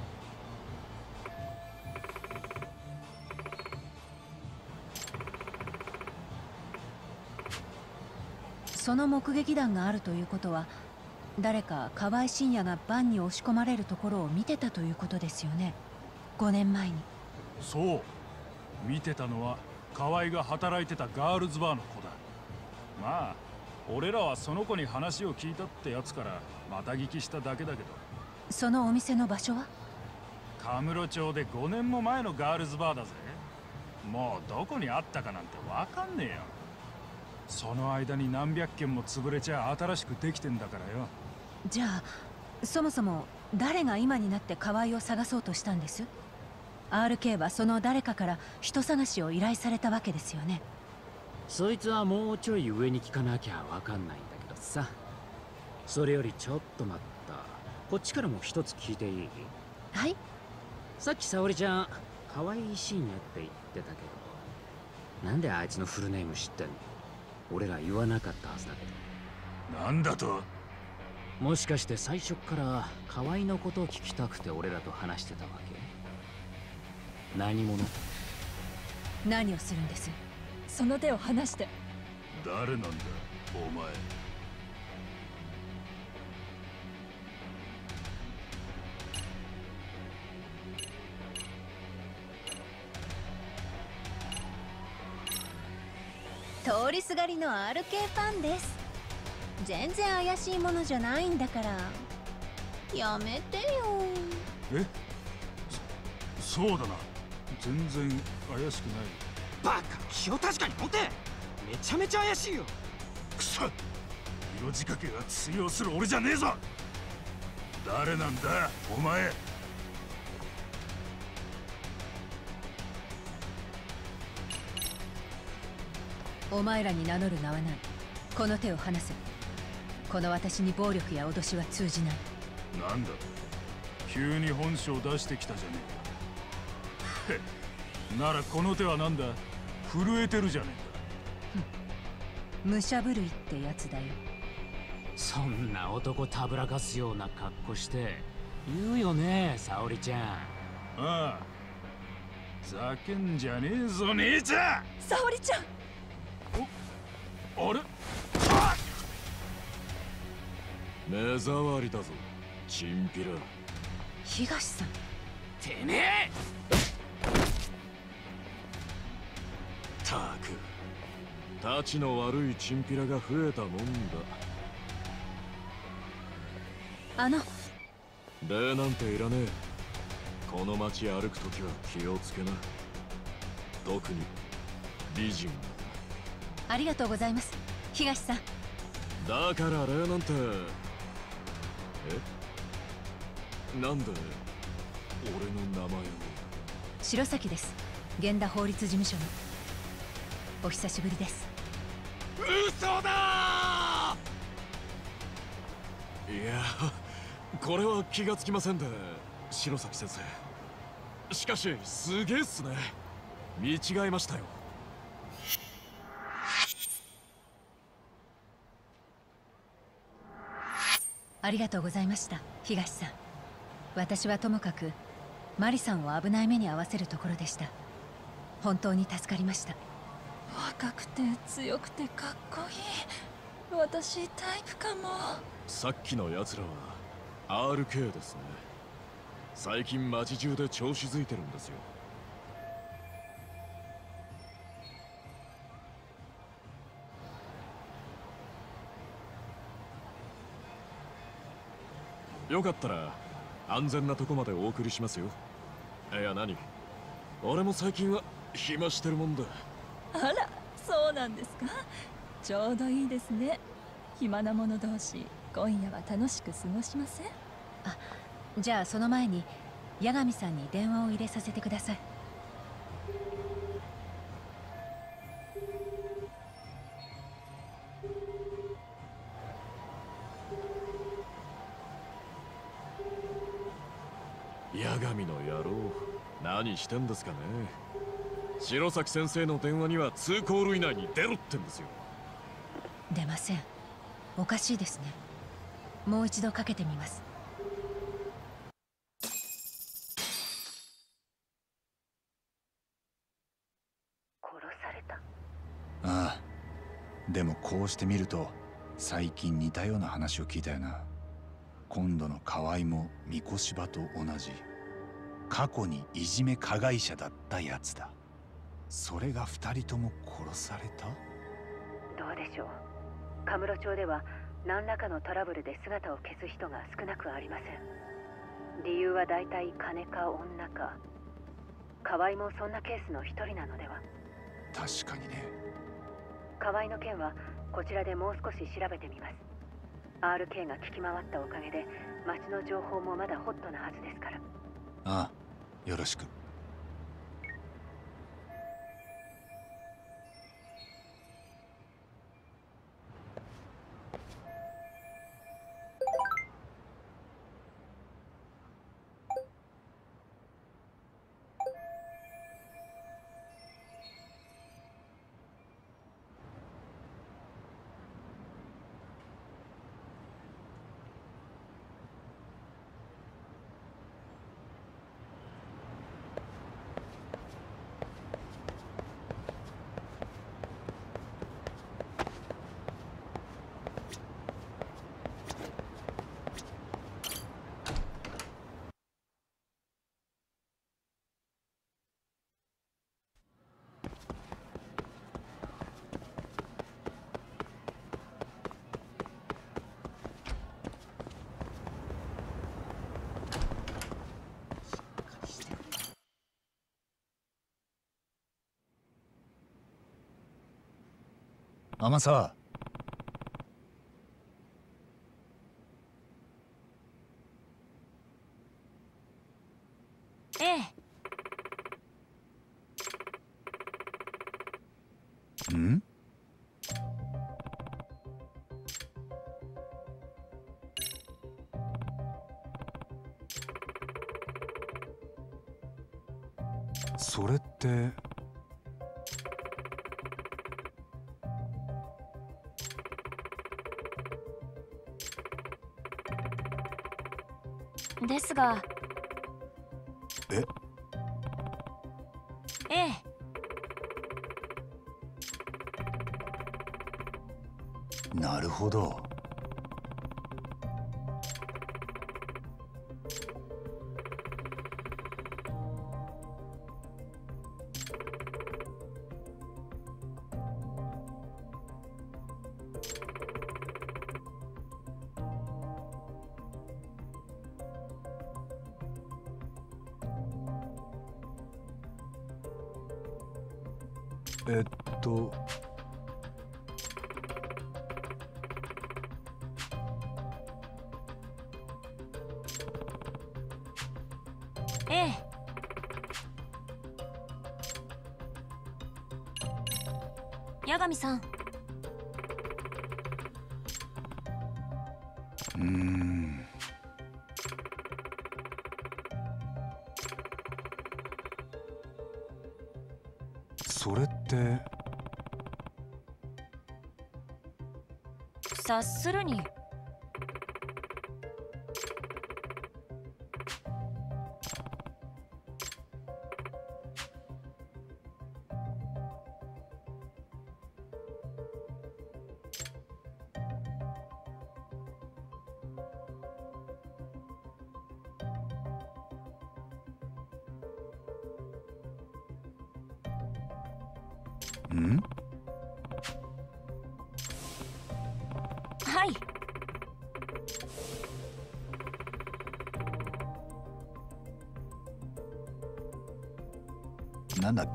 その目撃談があるということは、誰か河合信也がバンに押し込まれるところを見てたということですよね。ごねんまえに。 そう、見てたのは河合が働いてたガールズバーの子だ。まあ俺らはその子に話を聞いたってやつからまた聞きしただけだけど。 そのお店の場所は？ カムロ町でごねんも前のガールズバーだぜ。もうどこにあったかなんてわかんねえよ。その間に何百軒も潰れちゃ新しくできてんだからよ。 じゃあそもそも誰が今になって河合を探そうとしたんです？ アールケー はその誰かから人探しを依頼されたわけですよね。 そいつはもうちょい上に聞かなきゃわかんないんだけどさ。それよりちょっと待った。こっちからも一つ聞いていい？ はい。 さっき沙織ちゃん河合信也って言ってたけど、なんであいつのフルネーム知ってんの？俺ら言わなかったはずだけど。なんだと？ もしかして最初から河合のことを聞きたくて俺らと話してたわけ？何者？ 何をするんです？ その手を離して。 誰なんだお前？ 通りすがりの アールケー ファンです。全然怪しいものじゃないんだからやめてよ。 え？そ、そうだな。全然怪しくない。 バカ、気を確かに持て。めちゃめちゃ怪しいよ。 くそ、色仕掛けが通用する俺じゃねえぞ。誰なんだお前？ お前らに名乗る名はない。この手を離せ。この私に暴力や脅しは通じない。 なんだ急に本性出してきたじゃねえか。ならこの手はなんだ？震えてるじゃねえか。武者震いってやつだよ。 そんな男たぶらかすような格好して言うよね沙織ちゃん。 ああ、 ざけんじゃねえぞ姉ちゃん。 沙織ちゃん。 お、あれ、 目障りだぞチンピラ。 東さん。 てめえ。 たく、たちの悪いチンピラが増えたもんだ。 あの礼なんていらねえ。この街歩くときは気をつけな。特に美人。 ありがとうございます東さん。 だから礼なんて。え、なんで俺の名前を。 白崎です。源田法律事務所の。お久しぶりです。 嘘だー。いや、これは気がつきませんで、白崎先生。しかしすげえっすね。見違えましたよ。 ありがとうございました東さん。私はともかくマリさんを危ない目に遭わせるところでした。本当に助かりました。 若くて強くてかっこいい。私タイプかも。 さっきのやつらは アールケー ですね。最近街中で調子づいてるんですよ。よかったら安全なとこまでお送りしますよ。いや何、俺も最近は暇してるもんだ。 あら、そうなんですか。ちょうどいいですね。暇な者同士、今夜は楽しく過ごしません？ あ、じゃあその前に八神さんに電話を入れさせてください。 八神の野郎、何してんですかね。白崎先生の電話にはツーコール以内に出ろってんですよ。 出ません。おかしいですね。もう一度かけてみます。 殺された。 ああ、でもこうしてみると最近似たような話を聞いたよな。今度の河合も三越柴と同じ過去にいじめ加害者だったやつだ。それが二人とも殺された？ どうでしょう。カムロ町では何らかのトラブルで姿を消す人が少なくありません。理由は大体金か女か。河合もそんなケースの一人なのでは。 確かにね。 河合の件はこちらでもう少し調べてみます。 アールケー が聞き回ったおかげで町の情報もまだホットなはずですから。 ああ、よろしく。天沢。 ええ。ん？それって。 ですが。 え？ ええ。 なるほど。えっとええ。八神さん。 うーん。それって察するに。 ん？ はい。 なんだって？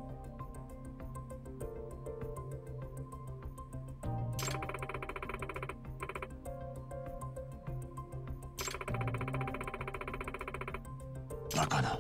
バカな。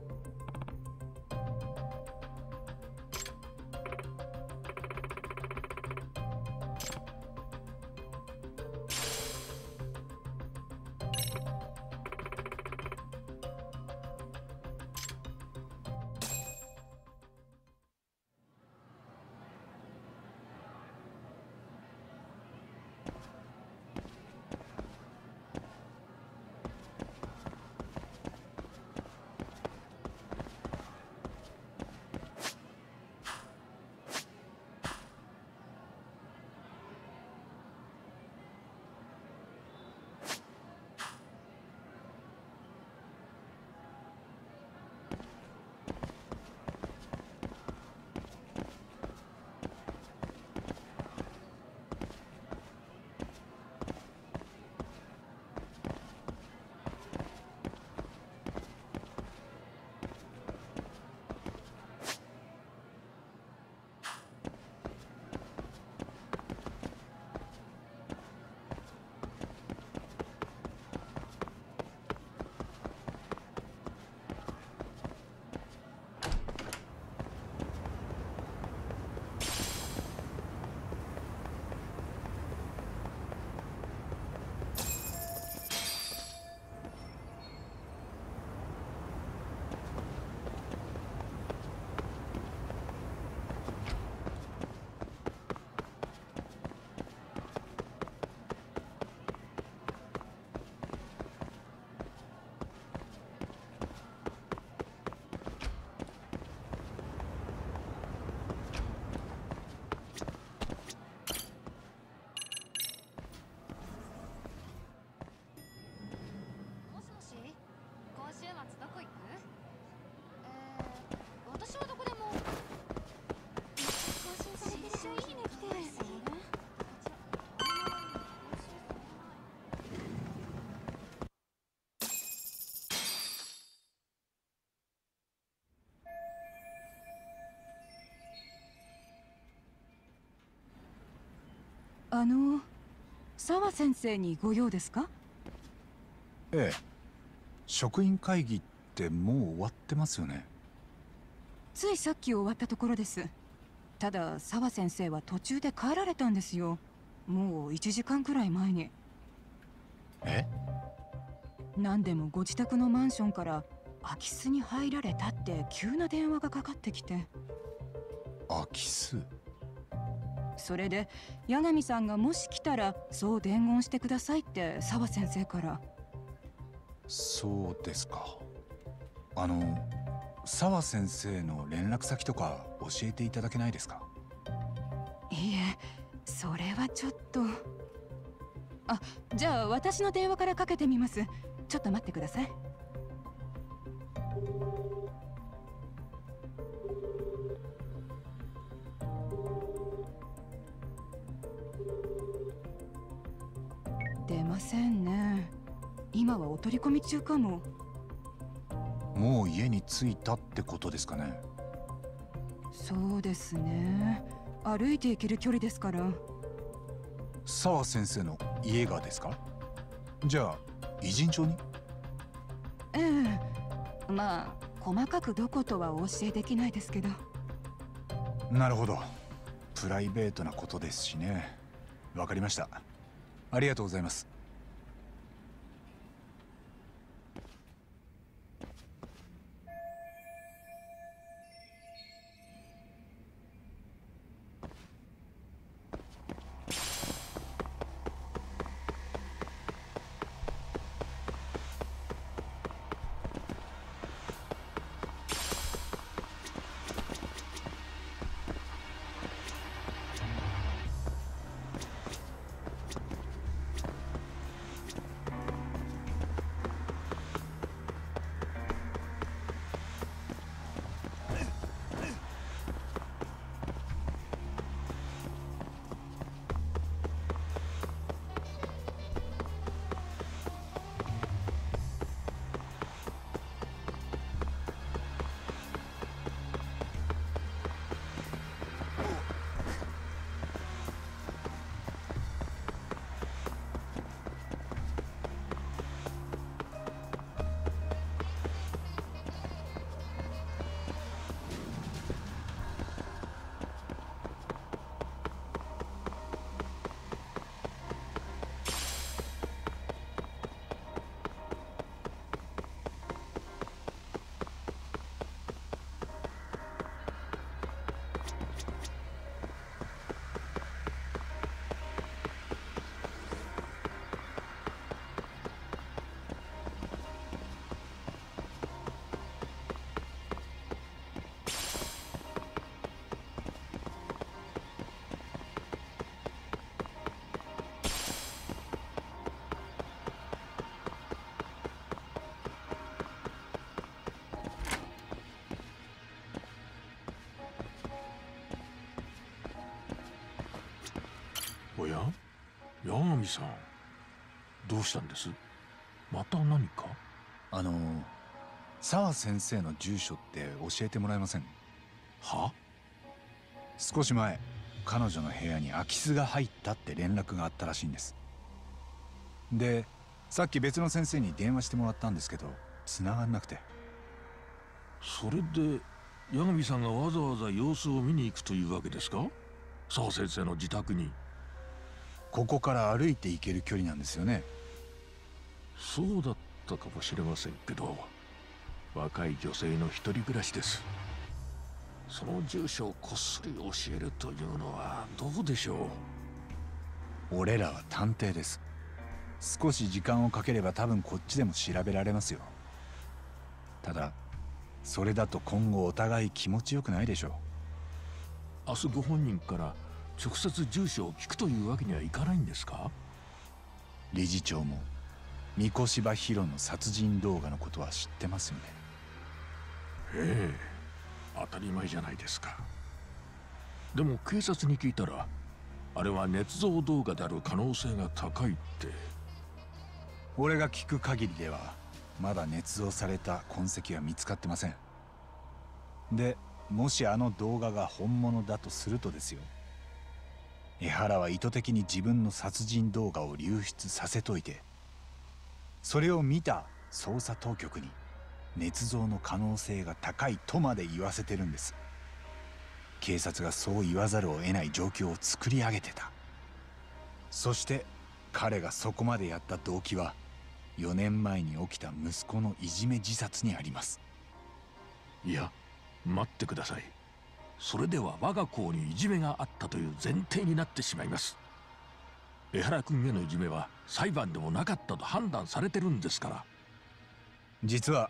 あの沢先生にご用ですか？ ええ。職員会議ってもう終わってますよね。 ついさっき終わったところです。ただ沢先生は途中で帰られたんですよ。もういちじかんくらい前に。 え？ 何でもご自宅のマンションから空き巣に入られたって急な電話がかかってきて。 空き巣？ それで八神さんがもし来たらそう伝言してくださいって沢先生から。 そうですか。あの沢先生の連絡先とか教えていただけないですか？ いいえ、それはちょっと。あ、じゃあ私の電話からかけてみます。ちょっと待ってください。出ませんね。今はお取り込み中かも。 もう家に着いたってことですかね？ そうですね。歩いて行ける距離ですから。 沢先生の家がですか？じゃあ偉人町に？ ええ、まあ細かくどことはお教えできないですけど。 なるほど。プライベートなことですしね。わかりました。ありがとうございます。 おや、八神さん、どうしたんです？また何か？ あの沢先生の住所って教えてもらえません？ は？ 少し前、彼女の部屋に空き巣が入ったって連絡があったらしいんです。で、さっき別の先生に電話してもらったんですけど、繋がんなくて。 それで八神さんがわざわざ様子を見に行くというわけですか？沢先生の自宅に。 ここから歩いて行ける距離なんですよね。 そうだったかもしれませんけど、若い女性の一人暮らしです。その住所をこっそり教えるというのはどうでしょう？俺らは探偵です。少し時間をかければ多分こっちでも調べられますよ。ただそれだと今後お互い気持ちよくないでしょう。 明日ご本人から直接住所を聞くというわけにはいかないんですか？ 理事長も三越柴弘の殺人動画のことは知ってますよね。 ええ、当たり前じゃないですか。でも警察に聞いたら、あれは捏造動画である可能性が高いって。 俺が聞く限りではまだ捏造された痕跡は見つかってません。で、もしあの動画が本物だとするとですよ、江原は意図的に自分の殺人動画を流出させといて、それを見た捜査当局に捏造の可能性が高いとまで言わせてるんです。警察がそう言わざるを得ない状況を作り上げてた。そして彼がそこまでやった動機はよねんまえに起きた息子のいじめ自殺にあります。 いや、待ってください。それでは我が校にいじめがあったという前提になってしまいます。江原君へのいじめは裁判でもなかったと判断されてるんですから。 実は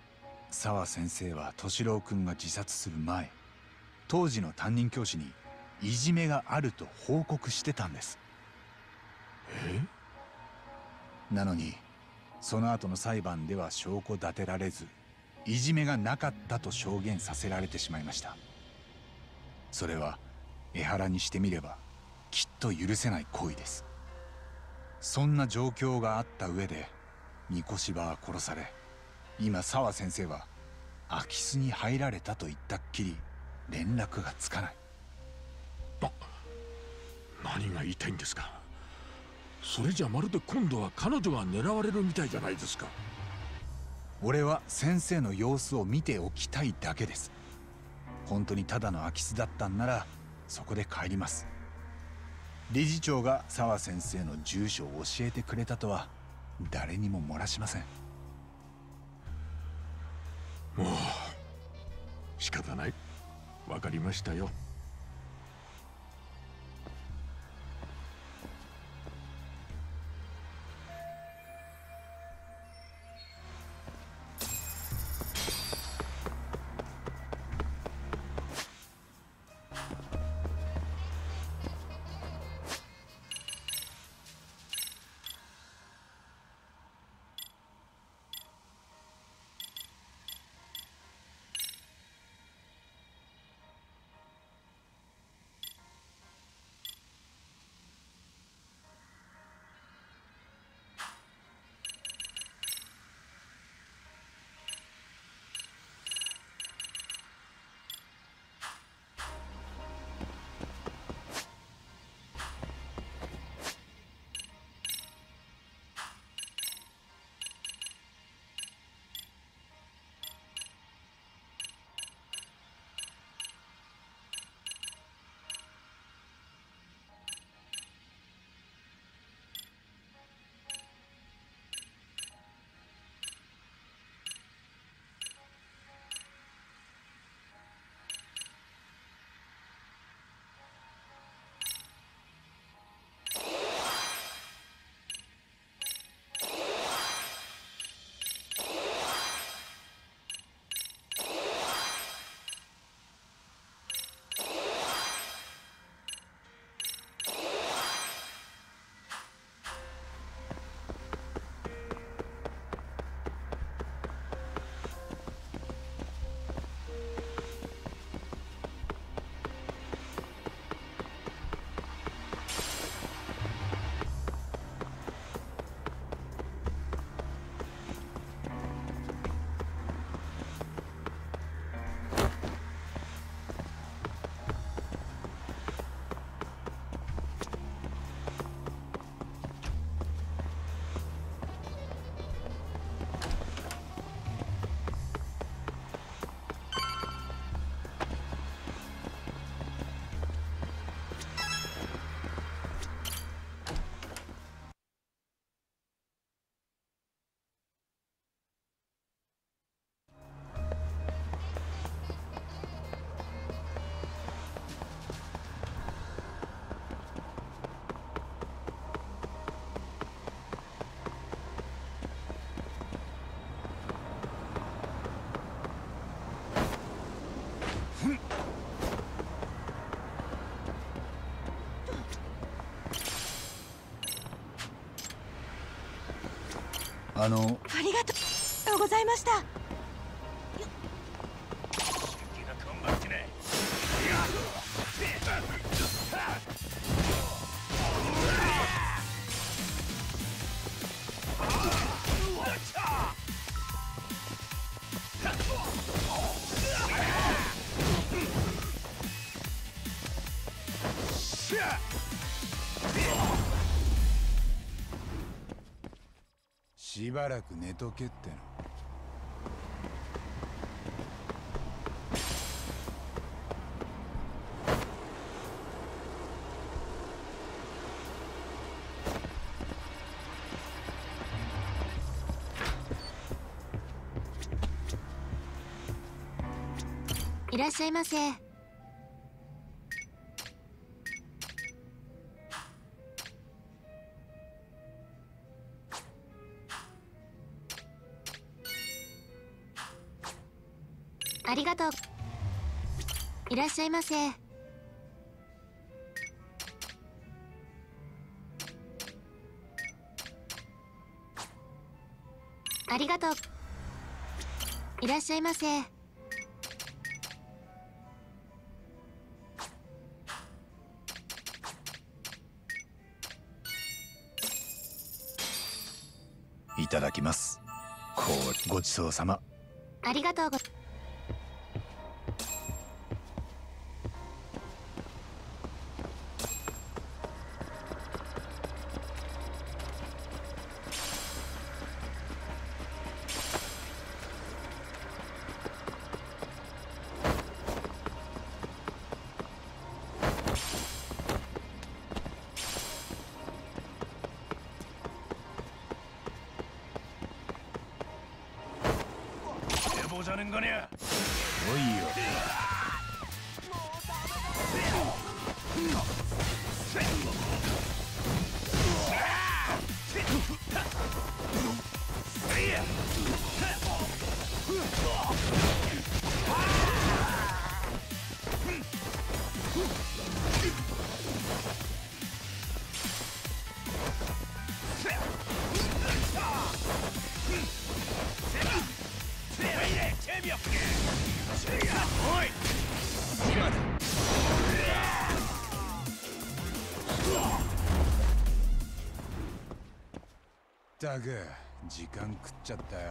沢先生は敏郎君が自殺する前、当時の担任教師にいじめがあると報告してたんです。 え？ なのにその後の裁判では証拠立てられず、いじめがなかったと証言させられてしまいました。それは江原にしてみればきっと許せない行為です。そんな状況があった上で三越柴は殺され、今沢先生は空き巣に入られたと言ったっきり連絡がつかない。 な、何が言いたいんですか？それじゃまるで今度は彼女が狙われるみたいじゃないですか。 俺は先生の様子を見ておきたいだけです。本当にただの空き巣だったんならそこで帰ります。理事長が沢先生の住所を教えてくれたとは誰にも漏らしません。 もう仕方ない。わかりましたよ。 あのありがとうございました。 しばらく寝とけっての。 いらっしゃいませ。 ありがとう。いらっしゃいませ。ありがとう。いらっしゃいませ。 いただきます。こうごちそうさま。 ありがとうご。 じゃねんがにゃ。 おいよ。ったく時間食っちゃったよ。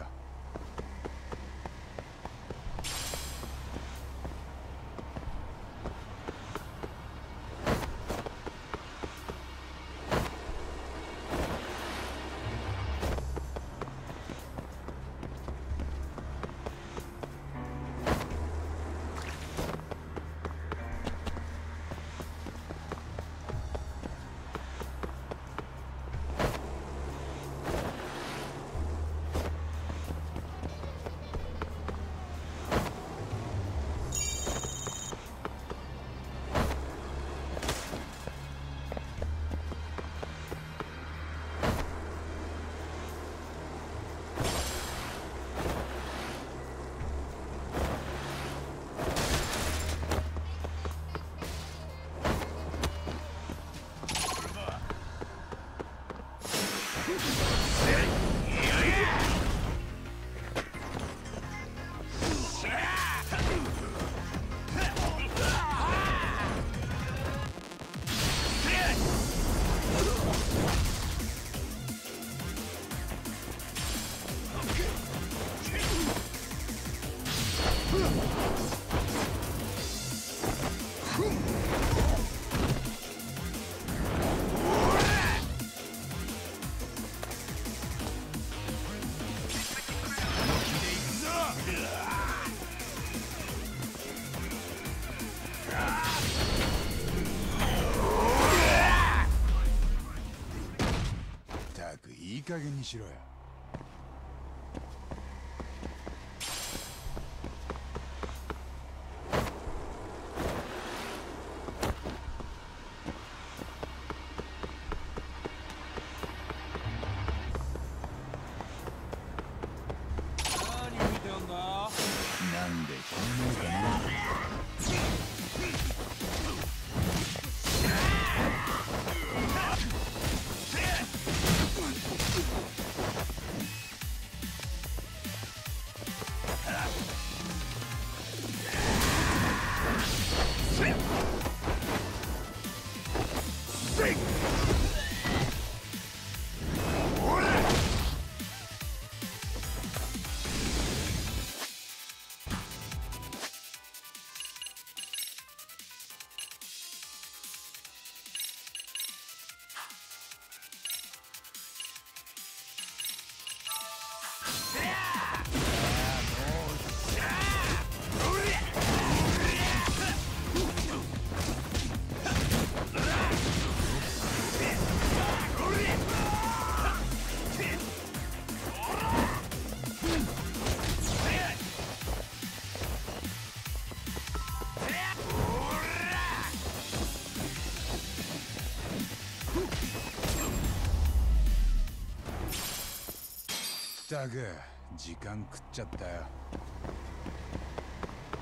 いい加減にしろよ。 何見てんだ。 なんでこうなるかな。ったく時間食っちゃったよ。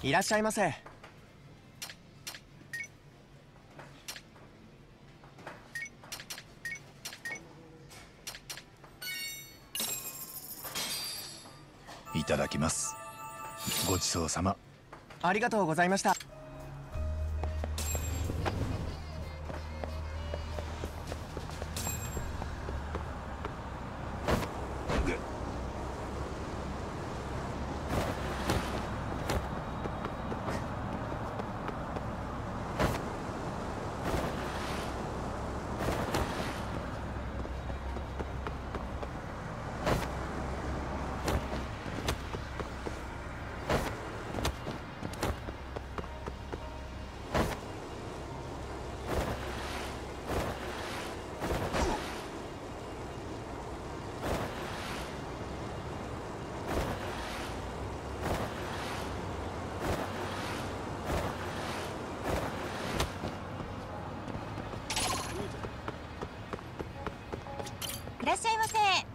いらっしゃいませ。 いただきます。ごちそうさま。 ありがとうございました。 いらっしゃいませ。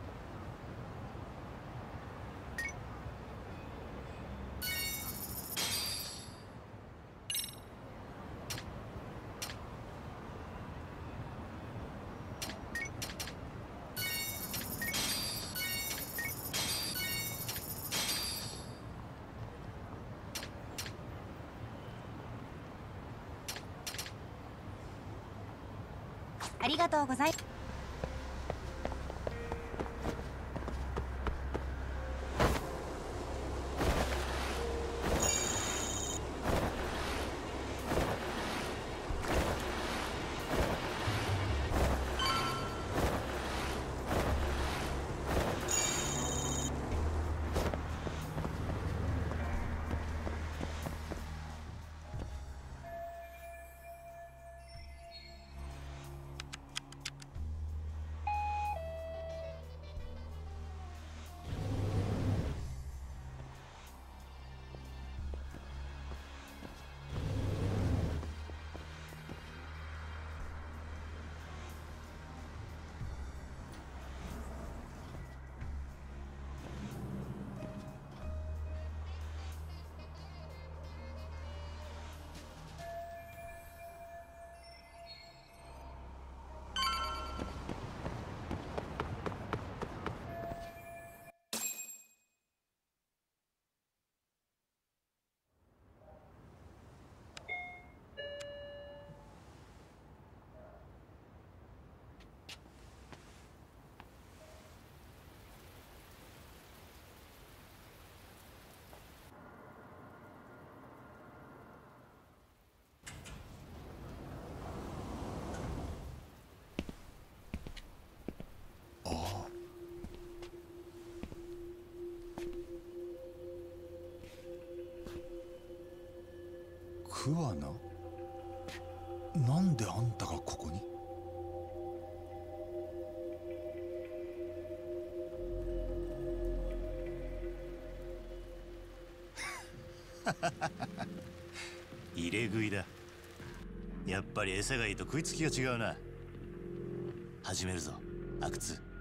ありがとうございます。 クワナ、なんであんたがここに？ 入れ食いだ。やっぱり餌がいいと食いつきが違うな。始めるぞ、阿久津。